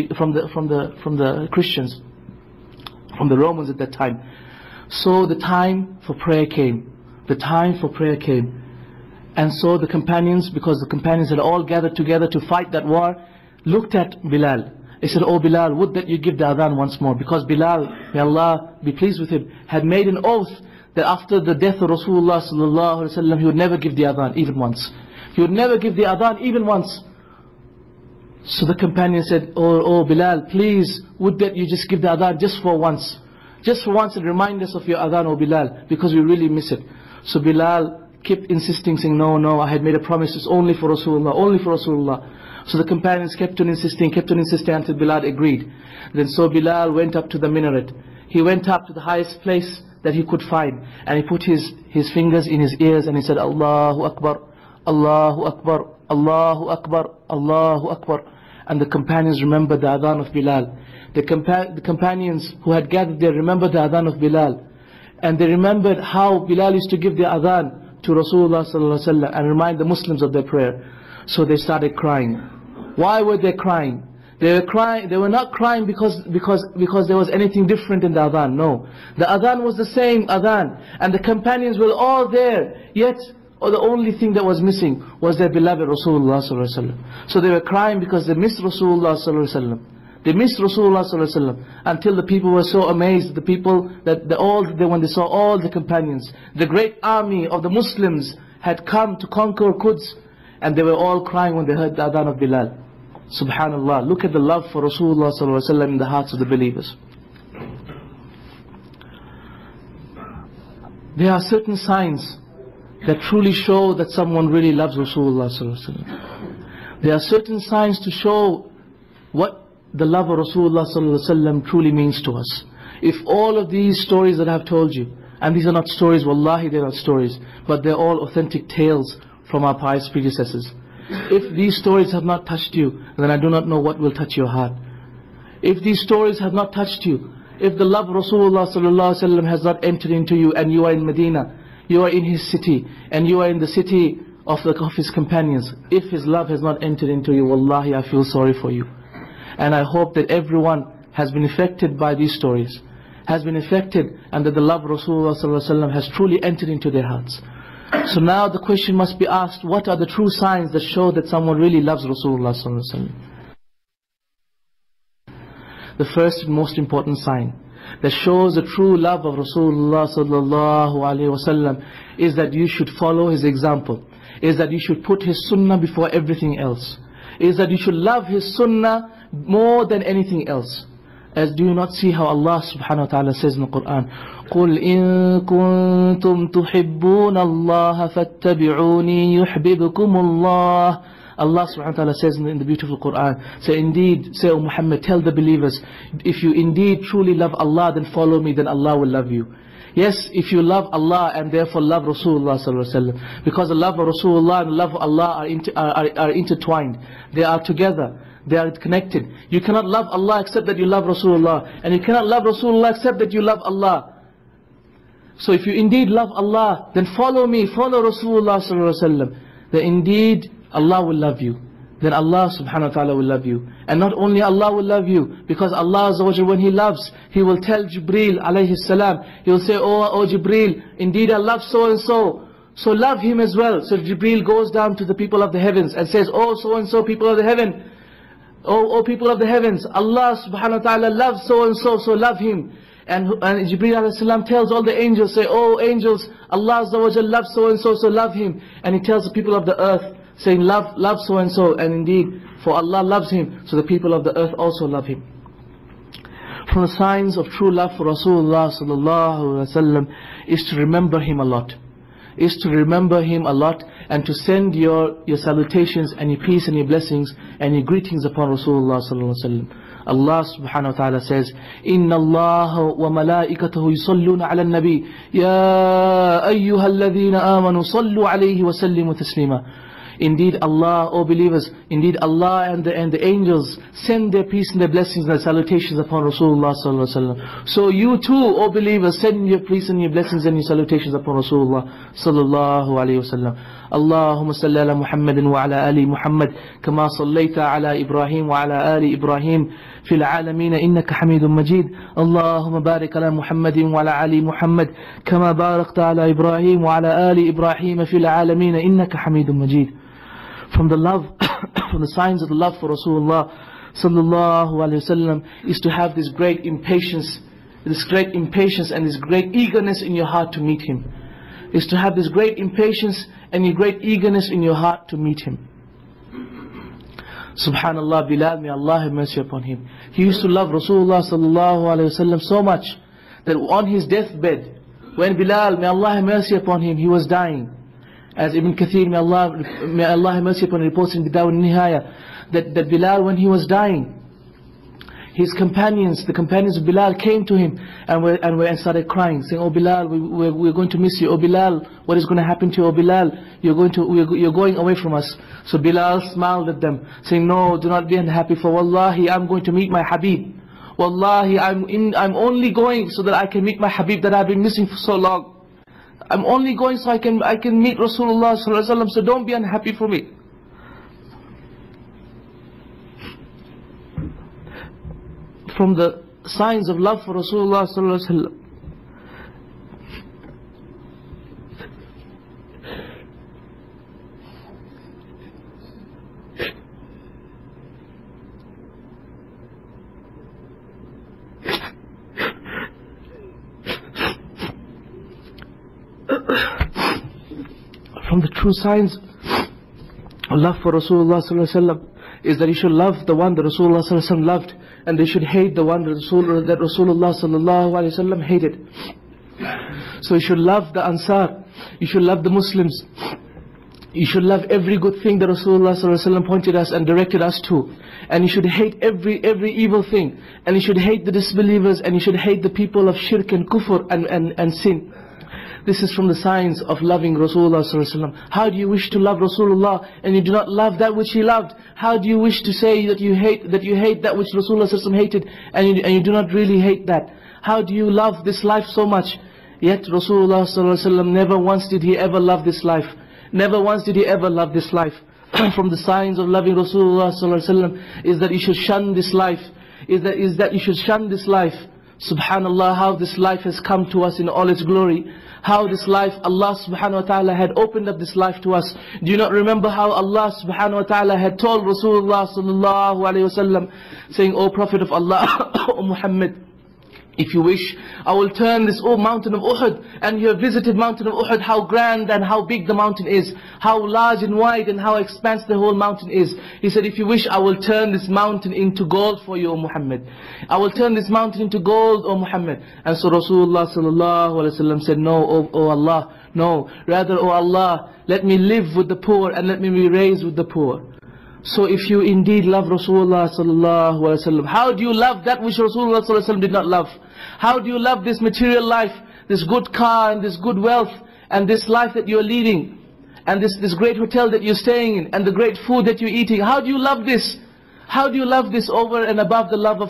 Christians, from the Romans at that time. So the time for prayer came. The time for prayer came. And so the companions, because the companions had all gathered together to fight that war, looked at Bilal. They said, "Oh Bilal, would that you give the adhan once more." Because Bilal, may Allah be pleased with him, had made an oath that after the death of Rasulullah sallallahu alaihi wasallam, he would never give the adhan even once. He would never give the adhan even once. So the companion said, "Oh Bilal, please, would that you just give the adhan just for once. Just for once, and remind us of your adhan, oh Bilal, because we really miss it." So Bilal kept insisting, saying, No, I had made a promise, it's only for Rasulullah, only for Rasulullah. So the companions kept on insisting until Bilal agreed. Then so Bilal went up to the minaret. He went up to the highest place that he could find. And he put his fingers in his ears and he said, Allahu Akbar, Allahu Akbar, Allahu Akbar, Allahu Akbar. And the companions remembered the adhan of Bilal. The companions who had gathered there remembered the adhan of Bilal. And they remembered how Bilal used to give the adhan to Rasulullah sallallahu alaihi wasallam and remind the Muslims of their prayer. So they started crying. Why were they crying? They were crying. They were not crying because there was anything different in the adhan. No, the adhan was the same adhan, and the companions were all there. Yet, the only thing that was missing was their beloved Rasulullah sallallahu alaihi wasallam. So they were crying because they missed Rasulullah sallallahu alaihi wasallam. They missed Rasulullah sallallahu alaihi wasallam, until the people were so amazed. The people when they saw all the companions, the great army of the Muslims had come to conquer Quds, and they were all crying when they heard the adhan of Bilal. Subhanallah, look at the love for Rasulullah sallallahu alaihi wasallam in the hearts of the believers. There are certain signs that truly show that someone really loves Rasulullah sallallahu alaihi wasallam. There are certain signs to show what the love of Rasulullah sallallahu alaihi wasallam truly means to us. If all of these stories that I have told you, and these are not stories, wallahi they're not stories, but they're all authentic tales from our pious predecessors. If these stories have not touched you, then I do not know what will touch your heart. If these stories have not touched you, if the love of Rasulullah sallallahu alaihi wasallam has not entered into you, and you are in Medina, you are in his city, and you are in the city of his companions, if his love has not entered into you, wallahi I feel sorry for you. And I hope that everyone has been affected by these stories, has been affected, and that the love of Rasulullah sallallahu alaihi wasallam has truly entered into their hearts. So now the question must be asked, what are the true signs that show that someone really loves Rasulullah sallallahu alaihi wasallam? The first and most important sign that shows the true love of Rasulullah sallallahu alaihi wasallam is that you should follow his example, is that you should put his sunnah before everything else, is that you should love his sunnah more than anything else. As do you not see how Allah subhanahu wa ta'ala says in the Quran, قُلْ إِن كُنْتُمْ تُحِبُّونَ اللَّهَ فَاتَّبِعُونِي يُحْبِبُكُمُ اللَّهِ. Allah subhanahu wa ta'ala says in the beautiful Quran, say, O Muhammad, tell the believers, if you indeed truly love Allah, then follow me, then Allah will love you. Yes, if you love Allah and therefore love Rasulullah sallallahu alaihi wasallam, because the love of Rasulullah and the love of Allah are intertwined. They are together. They are connected. You cannot love Allah except that you love Rasulullah, and you cannot love Rasulullah except that you love Allah. So if you indeed love Allah, then follow me, follow Rasulullah sallallahu alaihi wasallam. Then indeed Allah will love you. Then Allah subhanahu wa ta'ala will love you. And not only Allah will love you, because Allah Azza wa Jalla, when He loves, He will tell Jibreel alayhi salam, He will say, oh Jibreel, indeed I love so and so, so love him as well. So Jibreel goes down to the people of the heavens and says, oh so and so people of the heaven, oh people of the heavens, Allah subhanahu wa ta'ala loves so and so, so love him. And Jibreel alayhi salam tells all the angels, say, oh angels, Allah Azza wa Jalla loves so and so, so love him. And He tells the people of the earth, saying, love so and so, and indeed, for Allah loves him, so the people of the earth also love him. From the signs of true love for Rasulullah sallallahu alaihi wasallam is to remember him a lot. Is to remember him a lot, and to send your salutations and your peace and your blessings and your greetings upon Rasulullah sallallahu alaihi wasallam. Allah subhanahu wa ta'ala says, Inna Allah wa malaikatahu yusalluna ala nabi, Ya ayyuha alladhina amanu sallu alayhi wa sallimu taslima. Indeed Allah, O believers, indeed Allah and the angels send their peace and their blessings and their salutations upon Rasulullah sallallahu alaihi wasallam. So you too, O believers, send your peace and your blessings and your salutations upon Rasulullah sallallahu alaihi wasallam. Allahumma salli ala Muhammadin wa ala ali Muhammad kama sallaita ala Ibrahim wa ala ali Ibrahim fil alameen innaka Hamidum Majid. Allahumma barik ala Muhammadin wa ala ali Muhammad kama barakta ala Ibrahim wa ala ali Ibrahim fil alameen innaka Hamidum Majid. From the love, from the signs of the love for Rasulullah sallallahu alaihi wasallam is to have this great impatience and this great eagerness in your heart to meet him. Is to have this great impatience and your great eagerness in your heart to meet him. Subhanallah, Bilal, may Allah have mercy upon him. He used to love Rasulullah sallallahu alaihi wasallam so much that on his deathbed, when Bilal, may Allah have mercy upon him, he was dying. As Ibn Kathir, may Allah have mercy upon him, reports in Bidayah wa Nihaya, that Bilal, when he was dying, his companions, the companions of Bilal, came to him and started crying, saying, "Oh Bilal, we're going to miss you. Oh Bilal, what is going to happen to you? Oh Bilal, you're going away from us." So Bilal smiled at them, saying, "No, do not be unhappy, for Wallahi, I'm going to meet my Habib. Wallahi, I'm only going so that I can meet my Habib that I've been missing for so long. I'm only going so I can meet Rasulullah sallallahu alaihi wasallam, so don't be unhappy for me." From the signs of love for Rasulullah sallallahu alaihi wasallam, from the true signs of love for Rasulullah sallallahu alaihi wasallam is that you should love the one that Rasulullah sallallahu alaihi wasallam loved, and they should hate the one that Rasulullah sallallahu alaihi wasallam hated. So you should love the Ansar, you should love the Muslims, you should love every good thing that Rasulullah sallallahu alaihi wasallam pointed us and directed us to, and you should hate every evil thing, and you should hate the disbelievers, and you should hate the people of shirk and kufr and sin. This is from the signs of loving Rasulullah sallallahu alaihi wasallam. How do you wish to love Rasulullah and you do not love that which he loved? How do you wish to say that you hate that which Rasulullah sallallahu alaihi wasallam hated, and you do not really hate that? How do you love this life so much? Yet Rasulullah sallallahu alaihi wasallam, never once did he ever love this life. Never once did he ever love this life. From the signs of loving Rasulullah sallallahu alaihi wasallam is that you should shun this life. Is that you should shun this life. Subhanallah, how this life has come to us in all its glory. How this life, Allah subhanahu wa ta'ala had opened up this life to us. Do you not remember how Allah subhanahu wa ta'ala had told Rasulullah sallallahu alayhi wa sallam, saying, "O Prophet of Allah, O Muhammad, if you wish, I will turn this mountain of Uhud," and you have visited mountain of Uhud, how grand and how big the mountain is, how large and wide and how expansive the whole mountain is. He said, "If you wish, I will turn this mountain into gold for you, O Muhammad. I will turn this mountain into gold, O Muhammad." And so Rasulullah sallallahu alaihi wasallam said, "No, O Allah, no. Rather, O Allah, let me live with the poor and let me be raised with the poor." So if you indeed love Rasulullah sallallahu alaihi wasallam, how do you love that which Rasulullah sallallahu alaihi wasallam did not love? How do you love this material life, this good car and this good wealth and this life that you're leading, and this great hotel that you're staying in, and the great food that you're eating? How do you love this? How do you love this over and above the love of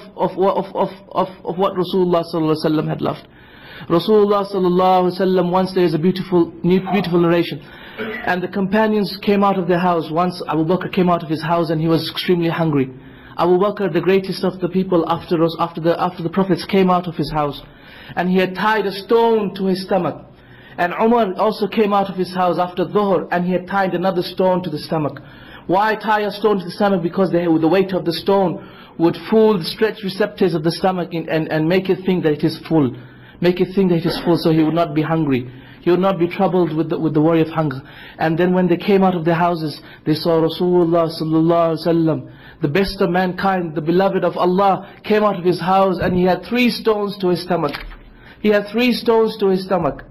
what Rasulullah sallallahu alaihi wasallam had loved? Rasulullah sallallahu alaihi wasallam, once there is a beautiful narration. And the companions came out of their house. Once Abu Bakr came out of his house and he was extremely hungry. Abu Bakr, the greatest of the people after the prophets, came out of his house, and he had tied a stone to his stomach. And Umar also came out of his house after Dhuhr, and he had tied another stone to the stomach. Why tie a stone to the stomach? Because the weight of the stone would fool the stretched receptors of the stomach and make it think that it is full. Make it think that it is full, so he would not be hungry. He would not be troubled with the worry of hunger. And then when they came out of their houses, they saw Rasulullah sallallahu alaihi wasallam, the best of mankind, the beloved of Allah, came out of his house, and he had 3 stones to his stomach. He had 3 stones to his stomach.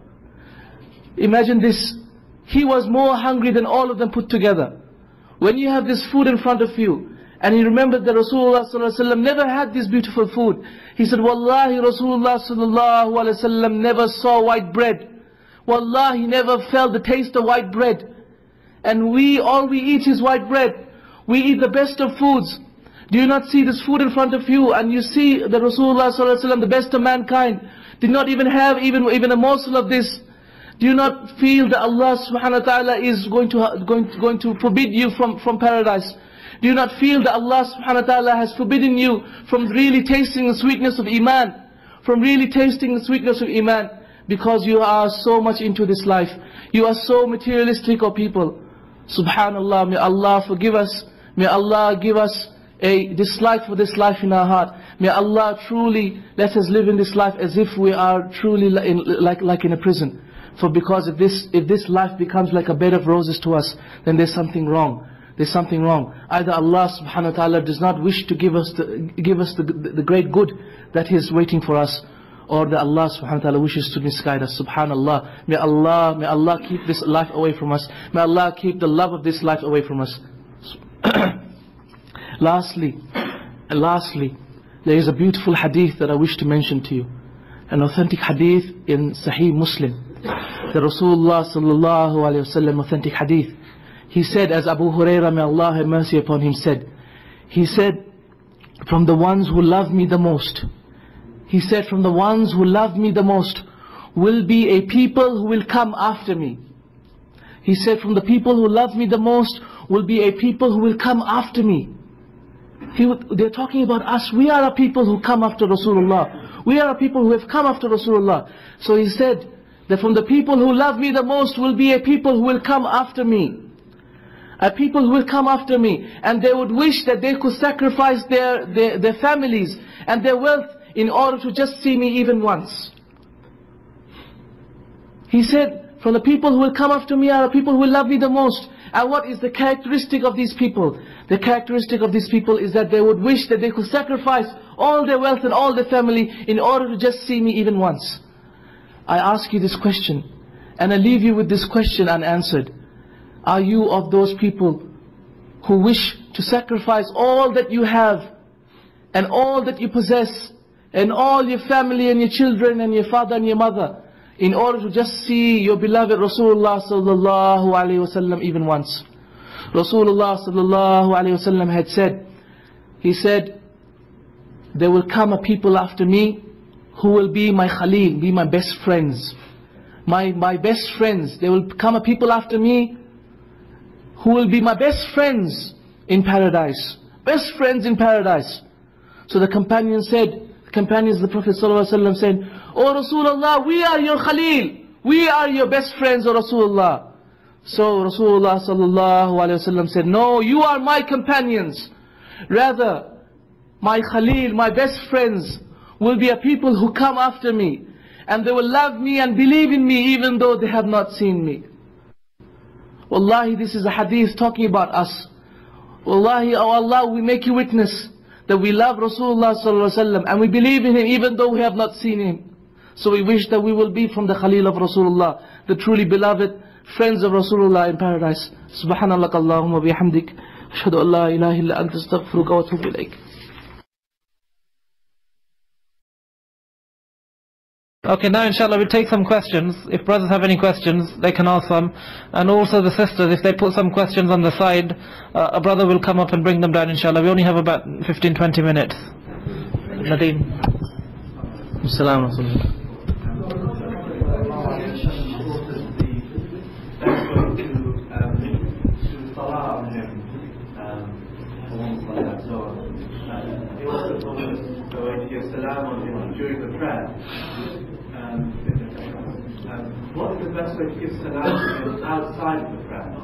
Imagine this. He was more hungry than all of them put together. When you have this food in front of you, and he remembered that Rasulullah sallallahu alaihi wasallam never had this beautiful food. He said, "Wallahi, Rasulullah sallallahu alaihi wasallam never saw white bread. Wallahi, he never felt the taste of white bread. And all we eat is white bread. We eat the best of foods. Do you not see this food in front of you, and you see that Rasulullah sallallahu alaihi wasallam, the best of mankind, did not even have even a morsel of this? Do you not feel that Allah subhanahu wa ta'ala is going to forbid you from paradise? Do you not feel that Allah subhanahu wa ta'ala has forbidden you from really tasting the sweetness of Iman? From really tasting the sweetness of Iman? Because you are so much into this life. You are so materialistic, O people. Subhanallah, may Allah forgive us. May Allah give us a dislike for this life in our heart. May Allah truly let us live in this life as if we are truly like in a prison. For because if this life becomes like a bed of roses to us, then there's something wrong. There's something wrong. Either Allah subhanahu wa ta'ala does not wish to give us the great good that is waiting for us, or that Allah subhanahu wa ta'ala wishes to misguide us. Subhanallah. May Allah keep this life away from us. May Allah keep the love of this life away from us. Lastly, there is a beautiful hadith that I wish to mention to you. An authentic hadith in Sahih Muslim. The Rasulullah sallallahu alayhi wa sallam authentic hadith. He said, as Abu Hurairah, may Allah have mercy upon him, said, he said, from the ones who love me the most, he said, from the ones who love me the most will be a people who will come after me. He said, from the people who love me the most will be a people who will come after me. They're talking about us. We are a people who come after Rasulullah. We are a people who have come after Rasulullah. So he said that from the people who love me the most will be a people who will come after me. A people who will come after me. And they would wish that they could sacrifice their families and their wealth in order to just see me even once. He said, from the people who will come after me are the people who will love me the most. And what is the characteristic of these people? The characteristic of these people is that they would wish that they could sacrifice all their wealth and all their family in order to just see me even once. I ask you this question, and I leave you with this question unanswered. Are you of those people who wish to sacrifice all that you have and all that you possess and all your family and your children and your father and your mother in order to just see your beloved Rasulullah sallallahu alayhi wasallam even once? Rasulullah sallallahu alayhi wasallam had said, he said, there will come a people after me who will be my Khalil, be my best friends. My best friends. There will come a people after me who will be my best friends in paradise. Best friends in paradise. So the companions said, the Prophet ﷺ said, "O Rasulullah, we are your Khalil. We are your best friends, O Rasulullah." So Rasulullah ﷺ said, "No, you are my companions. Rather, my Khalil, my best friends, will be a people who come after me. And they will love me and believe in me even though they have not seen me." Wallahi, this is a hadith talking about us. Wallahi, oh Allah, we make you witness that we love Rasulullah ﷺ and we believe in him even though we have not seen him. So we wish that we will be from the Khalil of Rasulullah, the truly beloved friends of Rasulullah in paradise. Subhanallah Allahumma bihamdik, ashhadu an la ilaha illa anta astaghfiruka wa atubu ilayk. Okay, now inshallah we'll take some questions. If brothers have any questions, they can ask them. And also the sisters, if they put some questions on the side, a brother will come up and bring them down inshallah. We only have about 15-20 minutes. Nadeem. Assalamu alaikum. During the prayer, what is the best way to give salam outside of the prayer?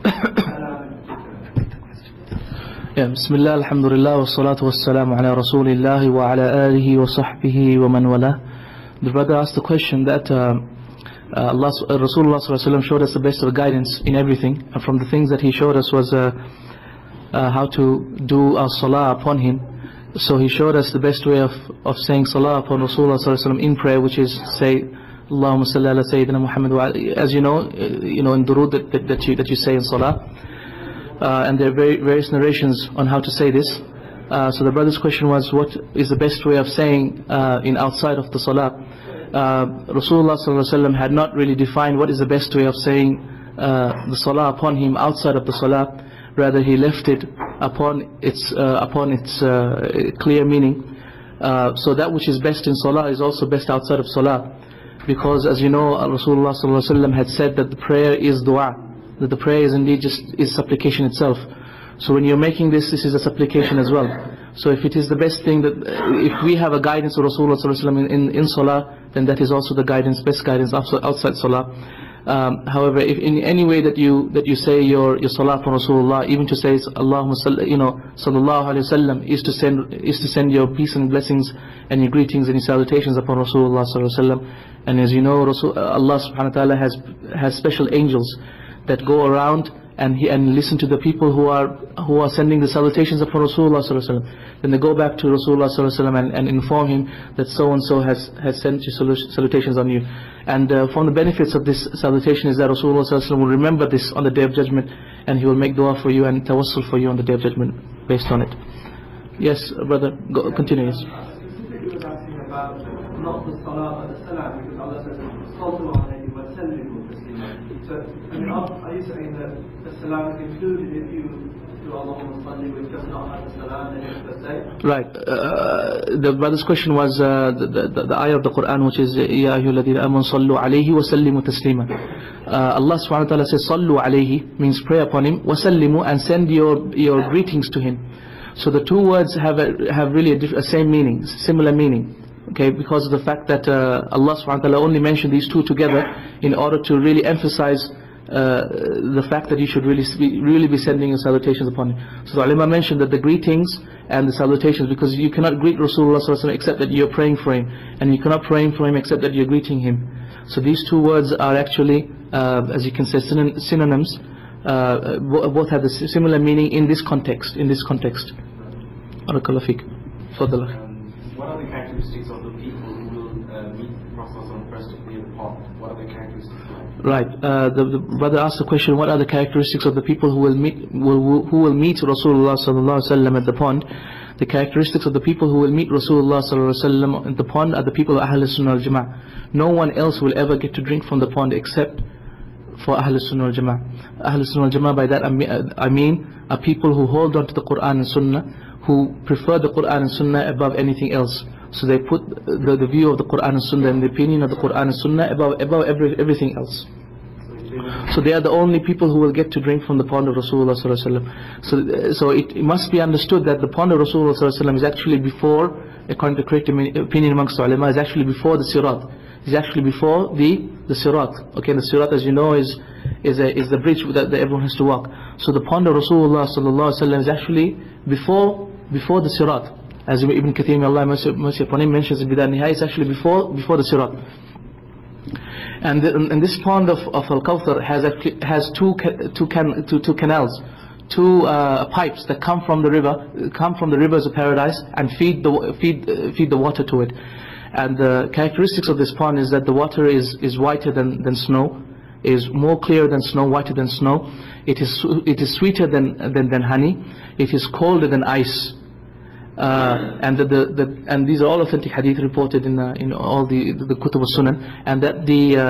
Bismillah, alhamdulillah, wa salatu wa salamu ala rasulillah wa ala alihi wa sahbihi wa man wala. The brother asked the question that Rasulullah ﷺ showed us the best of guidance in everything, and from the things that he showed us was how to do our salah upon him. So he showed us the best way of saying salah upon Rasulullah ﷺ in prayer, which is say Allahumma salli ala Sayyidina Muhammad wa, as you know in durud that you say in salah, and there are various narrations on how to say this. So the brother's question was, what is the best way of saying in outside of the salah? Rasulullah ﷺ had not really defined what is the best way of saying the salah upon him outside of the salah. Rather, he left it upon its clear meaning. So that which is best in salah is also best outside of salah, because as you know, Rasulullah ﷺ had said that the prayer is dua, that the prayer is indeed is supplication itself. So when you're making this is a supplication as well. So if it is the best thing, that if we have a guidance of Rasulullah ﷺ in salah, then that is also the guidance, best guidance outside salah. However, if in any way that you say your salah for Rasulullah, even to say Allahumma sallallahu alayhi wasallam, is to send your peace and blessings and your greetings and your salutations upon Rasulullah sallallahu alayhi wasallam. And as you know, Allah subhanahu wa ta'ala has special angels that go around and listen to the people who are sending the salutations upon Rasulullah sallallahu alaihi wasallam. Then they go back to Rasulullah sallallahu alaihi wasallam and inform him that so and so has sent you salutations on you. And from the benefits of this salutation is that Rasulullah sallallahu alaihi wasallam will remember this on the Day of Judgment, and he will make dua for you and tawassul for you on the Day of Judgment based on it. Yes, brother, continue. Yes. Specifically was asking about not the salah but the salam, because Allah says, Sallu alayhi wa sallimu taslima. So, I mean, are you saying that the salam is included if you do Allahumma salli, which does not have the salam in it per se? Right. The brother's question was the ayah of the Quran, which is Ya ayyuhalladhina amanu sallu alayhi wa sallimu taslima. Allah subhanahu wa ta'ala says sallu alayhi, means pray upon him, wa sallimu, and send your greetings to him. So the two words have really a same meaning, similar meaning. Okay, because of the fact that Allah subhanahu wa ta'ala only mentioned these two together in order to really emphasize the fact that you should really be sending your salutations upon him. So the ulama mentioned that the greetings and the salutations, because you cannot greet Rasulullah sallallahu alaihi wasallam except that you're praying for him, and you cannot pray for him except that you're greeting him. So these two words are actually, as you can say, synonyms. Both have the similar meaning in this context. Barakallahu feek. Fadallah. What are the characteristics of the people who will meet the Prophet first near the path? What are the characteristics like? Right. The brother asked the question: what are the characteristics of the people who will meet Rasulullah sallallahu alaihi wasallam at the pond? The characteristics of the people who will meet Rasulullah sallallahu alaihi wasallam at the pond are the people of Ahlul Sunnah wal Jama'ah. No one else will ever get to drink from the pond except for Ahlul Sunnah wal Jama'ah. Ahlul Sunnah wal Jama'ah, by that I mean are people who hold on to the Quran and Sunnah, who prefer the Quran and Sunnah above anything else. So they put the view of the Quran and Sunnah and the opinion of the Quran and Sunnah above everything else. So they are the only people who will get to drink from the pond of Rasulullah sallallahu alaihi wasallam. So it must be understood that the pond of Rasulullah sallallahu alaihi wasallam is actually before, according to correct opinion amongst the ulama, is actually before the Sirat. It's actually before the Sirat. Okay, the Sirat, as you know, is the bridge that everyone has to walk. So the pond of Rasulullah sallallahu alaihi wasallam is actually before the Sirat. As Ibn Kathir, Allah mercy upon him, mentions in Bidayah Nihaya, it's actually before the Sirat. And this pond of Al-Kawthar has two canals, two pipes that come from the rivers of paradise and feed the water to it. And the characteristics of this pond is that the water is whiter than snow, is more clear than snow, whiter than snow. It is sweeter than honey. It is colder than ice. And these are all authentic hadith reported in all the Kutub al-Sunan, and that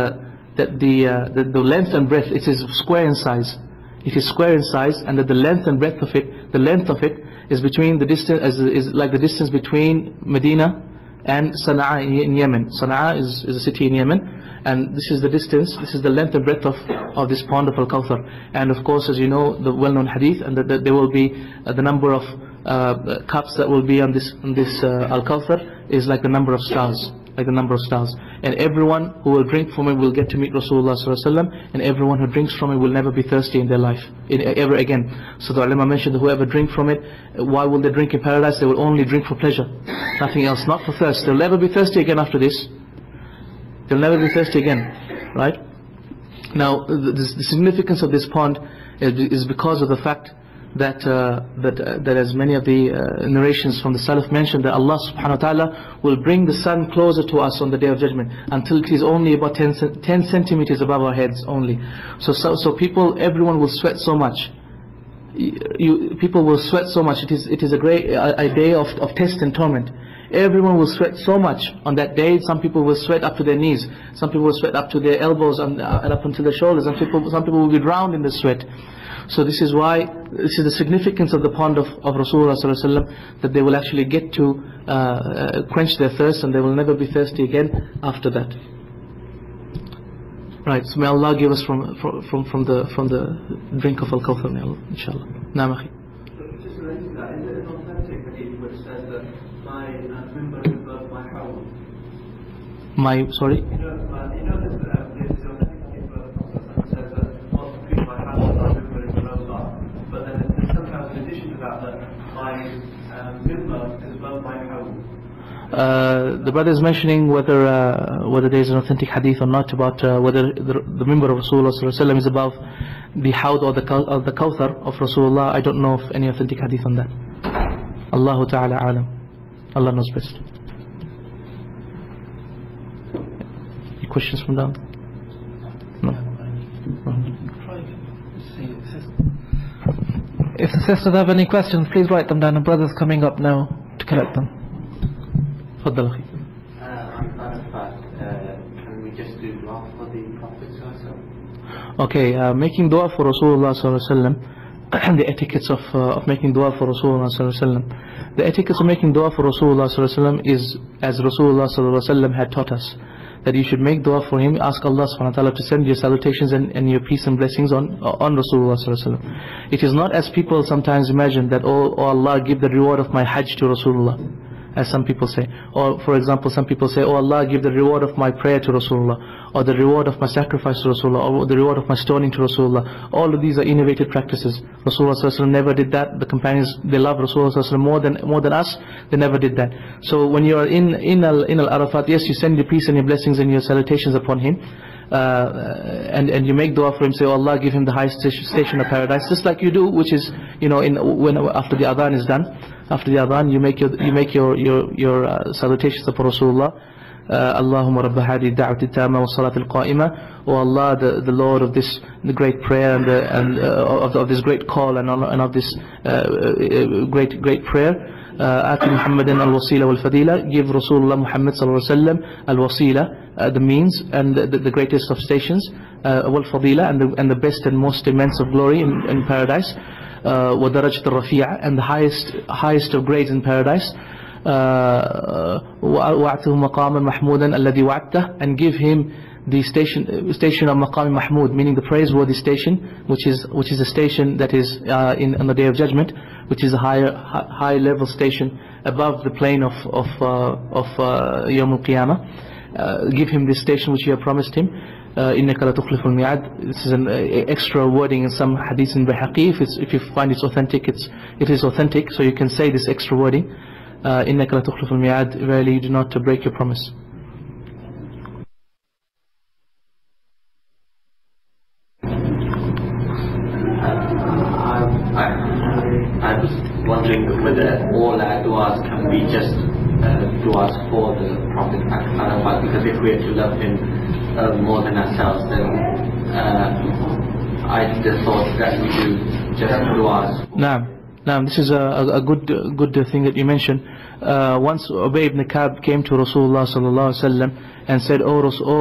the length and breadth, it is square in size. It is square in size, and that the length and breadth of it, is between the distance is like the distance between Medina and Sana'a in Yemen. Sana'a is a city in Yemen, and this is the distance, this is the length and breadth of this pond of Al-Kawthar. And of course, as you know, the well-known hadith, and that there will be the number of cups that will be on this Al-Kawthar is like the number of stars, and everyone who will drink from it will get to meet Rasulullah sallallahu alaihi wasallam, and everyone who drinks from it will never be thirsty in their life ever again. So the ulama mentioned that whoever drink from it, why will they drink in paradise? They will only drink for pleasure, nothing else, not for thirst. They'll never be thirsty again after this. They'll never be thirsty again, right? Now the significance of this pond is because of the fact that as many of the narrations from the Salaf mentioned, that Allah subhanahu wa ta'ala will bring the sun closer to us on the Day of Judgment until it is only about 10 centimeters above our heads only. So everyone will sweat so much. People will sweat so much. It is a great a day of test and torment. Everyone will sweat so much on that day. Some people will sweat up to their knees. Some people will sweat up to their elbows and up until their shoulders. And some people will be drowned in the sweat. So this is the significance of the pond of Rasulullah sallallahu alaihi wasallam, that they will actually get to quench their thirst, and they will never be thirsty again after that. Right. So may Allah give us from the drink of Al-Kawthar, inshallah. Naam akhi. Just related to that, is it an authentic hadith which says that my mimbar is above my house? Sorry? You know there's an authentic hadith where the Prophet says that what's between my house and my mimbar is above Allah. But then there's sometimes in addition to that my mimbar is above my house. The brother is mentioning whether there is an authentic hadith or not about whether the mimbar of Rasulullah sallallahu alaihi wasallam is above the hawd or the Kawthar of Rasulullah. I don't know of any authentic hadith on that. Allahu ta'ala alam. Allah knows best. Any questions from down? No. If the sisters have any questions, please write them down. And brothers coming up now to collect them. Faddal akhi. On Arafat, can we just do dua for the Prophet sallallahu? Okay, making dua for Rasulullah sallallahu alaihi wasallam, the etiquettes of making dua for Rasulullah sallallahu alaihi wasallam. The etiquettes of making dua for Rasulullah sallallahu alaihi wasallam is as Rasulullah sallallahu alaihi wasallam had taught us, that you should make dua for him, ask Allah subhanahu wa ta'ala to send your salutations and your peace and blessings on Rasulullah sallallahu alaihi wasallam. It is not as people sometimes imagine that, oh Allah, give the reward of my Hajj to Rasulullah, as some people say. Or for example, some people say, oh Allah, give the reward of my prayer to Rasulullah, or the reward of my sacrifice to Rasulullah, or the reward of my stoning to Rasulullah. All of these are innovative practices. Rasulullah sallallahu alaihi wasallam never did that. The companions, they love Rasulullah sallallahu alaihi wasallam more than us. They never did that. So when you are in Al-Arafat, yes, you send your peace and your blessings and your salutations upon him, and you make dua for him, say, oh Allah, give him the highest station of paradise, just like you do, which is, you know, after the adhan is done. After the adhan, you make your salutations upon Rasulullah. Allahumma rabba hadi da'wati tama wa salat al-qa'ima. Oh Allah, the Lord of this the great prayer and of this great call and of this great prayer. Ati Muhammadan al-wasila wal-fadila. Give Rasulullah Muhammad sallallahu alaihi wasallam al-wasila, the means and the greatest of stations, wal-fadila, and the best and most immense of glory in paradise. وَدَرَجْتَ الرَّفِيعَ, and the highest of grades in paradise. وَأَعْتُهُ مَقَامًا مَحْمُودًا الَّذِي وَعَدْتَهُ, and give him the station of Maqam Mahmud, meaning the praiseworthy station, which is a station that is on the Day of Judgment, which is a high level station above the plane of Yawm al-Qiyamah. Give him this station which you have promised him. إِنَّكَ لَتُخْلِفُ الْمِعَادِ. This is an extra wording in some hadiths in Bayhaqi. If you find it's authentic, it is authentic, so you can say this extra wording. إِنَّكَ لَتُخْلِفُ الْمِعَادِ. Verily you do not break your promise. I was wondering whether all our du'as can be just du'as for the Prophet Arafat, because if we are to love him more than ourselves, then I just thought that we do just du'as. Now this is a good thing that you mentioned. Once Ubay ibn Ka'b came to Rasulullah sallallahu alaihi wasallam and said, "Oh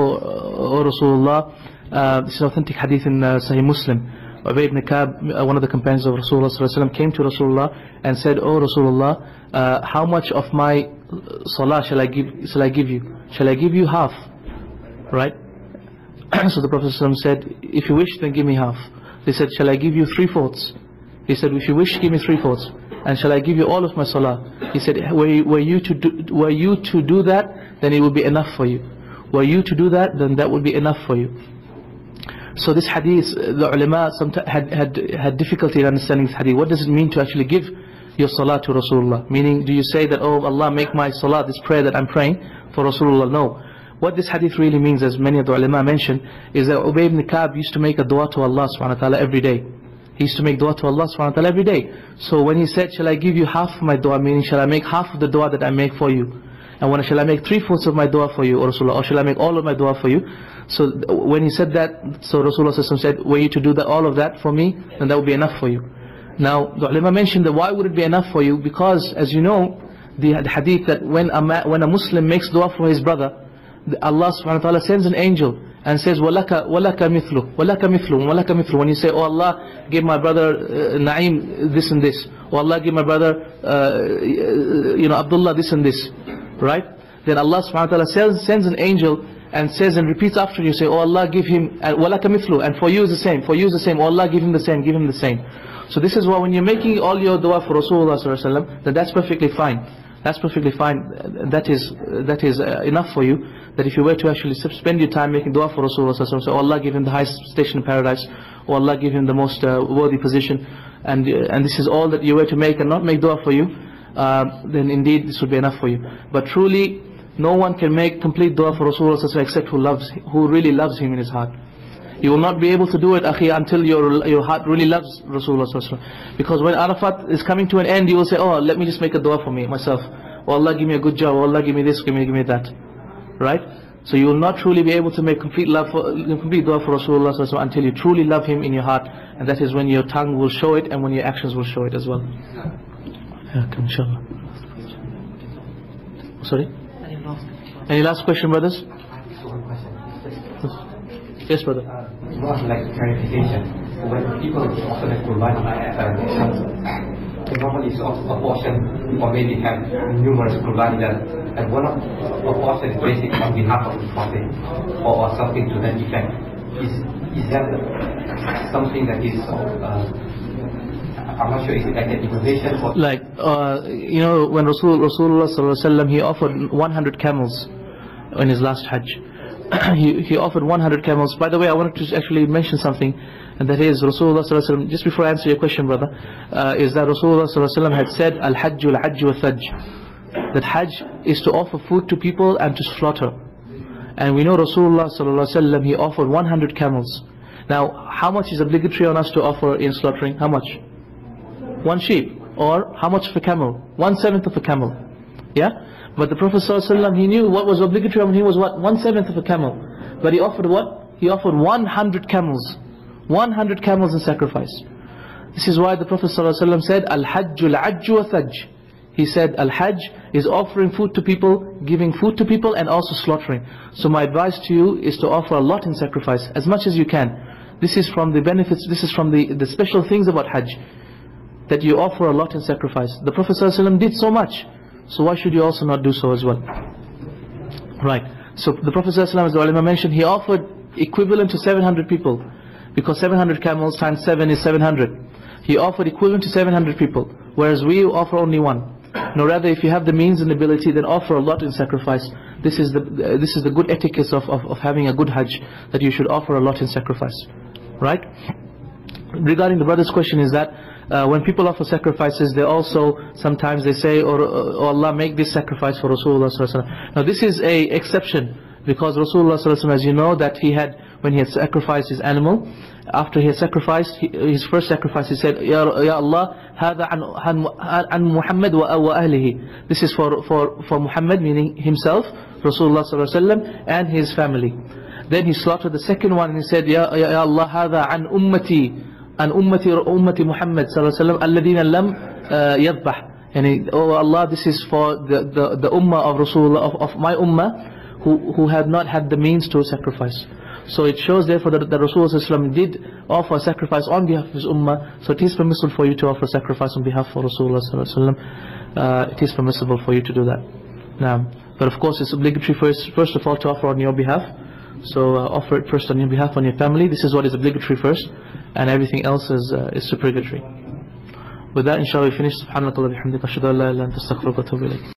Rasulullah," this is authentic hadith in Sahih Muslim. Ubay ibn Ka'b, one of the companions of Rasulullah sallallahu alaihi wasallam, came to Rasulullah and said, "Oh Rasulullah, how much of my salah shall I give you? Shall I give you half?" Right? So the Prophet ﷺ said, "If you wish, then give me half." They said, "Shall I give you 3/4?" He said, "If you wish, give me 3/4. And shall I give you all of my salah?" He said, were you to do that, then it would be enough for you. Were you to do that, then that would be enough for you. So this hadith, the ulama had difficulty in understanding this hadith. What does it mean to actually give your salah to Rasulullah? Meaning, do you say that, oh Allah, make my salah, this prayer that I'm praying for Rasulullah? No. What this hadith really means, as many of the ulama mentioned, is that Ubay ibn Ka'b used to make a dua to Allah subhanahu wa ta'ala every day. He used to make dua to Allah subhanahu wa ta'ala every day. So when he said, "Shall I give you half of my dua?" meaning, shall I make half of the dua that I make for you? And shall I make 3/4 of my dua for you, or Rasulullah, or shall I make all of my dua for you? So when he said that, so Rasulullah said, "Were you to do that, all of that for me, then that would be enough for you." Now the ulama mentioned that why would it be enough for you? Because, as you know, the hadith that when a Muslim makes dua for his brother, Allah subhanahu wa ta'ala sends an angel and says, "Walaka mithlu, walaka mithlu, walaka mithlu." When you say, "Oh Allah, give my brother Naeem this and this," "Oh Allah, give my brother Abdullah this and this," right? Then Allah subhanahu wa ta'ala sends an angel and says and repeats after you, say, "Oh Allah, give him walaka mithlu," and for you is the same, for you is the same. "Oh Allah, give him the same, give him the same." So this is why when you're making all your dua for Rasulullah sallallahu alaihi wasallam, then that's perfectly fine. That's perfectly fine. That is enough for you. That if you were to actually spend your time making dua for Rasulullah sallallahu alaihi wasallam, say, "Oh Allah, give him the highest station in paradise," "Oh Allah, give him the most worthy position," and this is all that you were to make and not make dua for you, then indeed this would be enough for you. But truly, no one can make complete dua for Rasulullah sallallahu alaihi wasallam except who really loves him in his heart. You will not be able to do it, akhi, until your heart really loves Rasulullah sallallahu alaihi wasallam. Because when Arafat is coming to an end, you will say, "Oh, let me just make a dua for me, myself. Oh Allah, give me a good job. Oh Allah, give me this, give me that." Right? So you will not truly be able to make complete dua for Rasulullah sallallahu alaihi wasallam until you truly love him in your heart, and that is when your tongue will show it and when your actions will show it as well. Inshallah. Sorry? Any last question, brothers? Yes, brother. More like clarification. When people often have Quran, normally it's a portion or maybe have numerous Quran, and one of a portion is basic on behalf of the Prophet or something to that effect. Is that something that is I'm not sure, is it like an innovation or like when Rasulullah sallallahu alaihi wasallam, he offered 100 camels in his last Hajj. he offered 100 camels. By the way, I wanted to actually mention something, and that is Rasulullah sallallahu alaihi wasallam, just before I answer your question, brother, is that Rasulullah sallallahu alaihi wasallam had said al-hajju al-hajju wa-thajj, that Hajj is to offer food to people and to slaughter. And we know Rasulullah sallallahu alaihi wasallam, he offered 100 camels. Now, how much is obligatory on us to offer in slaughtering? How much? 1 sheep. Or how much of a camel? 1/7 of a camel. Yeah? But the Prophet ﷺ, he knew what was obligatory on him was what? 1/7 of a camel. But he offered what? He offered 100 camels. 100 camels in sacrifice. This is why the Prophet ﷺ said, Al-Hajju al-Ajju wa-Thajj. He said, Al-Hajj is offering food to people, giving food to people, and also slaughtering. So my advice to you is to offer a lot in sacrifice, as much as you can. This is from the benefits, this is from the special things about Hajj, that you offer a lot in sacrifice. The Prophet ﷺ did so much, so why should you also not do so as well? Right. So the Prophet ﷺ, as the ulama mentioned, he offered equivalent to 700 people, because 700 camels times 7 is 700. He offered equivalent to 700 people, whereas we offer only 1. No, rather, if you have the means and ability, then offer a lot in sacrifice. This is the good etiquette of having a good Hajj, that you should offer a lot in sacrifice. Right? Regarding the brother's question is that when people offer sacrifices, they also sometimes they say, oh Allah, make this sacrifice for Rasulullah sallallahu alaihi wasallam. Now this is a exception, because Rasulullah sallallahu alaihi wasallam, as you know, that he had, when he had sacrificed his animal, after he had sacrificed his first sacrifice, he said, Ya Allah, hada an Muhammad wa ahlihi. This is for Muhammad, meaning himself, Rasulullah sallallahu alaihi wasallam, and his family. Then he slaughtered the second one and he said, Ya Allah, hada an ummati, an ummati Muhammad sallallahu alaihi wasallam, alladhina lam yadbah. And oh Allah, this is for the ummah of Rasulullah, of my ummah, who had not had the means to sacrifice. So it shows therefore that Rasulullah sallallahu alaihi wasallam did offer a sacrifice on behalf of his ummah. So it is permissible for you to offer sacrifice on behalf of Rasulullah sallallahu alaihi wasallam. It is permissible for you to do that. Now, but of course it's obligatory first of all to offer on your behalf. So offer it first on your behalf, on your family. This is what is obligatory first, and everything else is supererogatory. With that, inshallah, we finish. Subhanallah wa bihamdika, ashhadu an la ilaha illa anta, astaghfiruka wa atubu ilayk.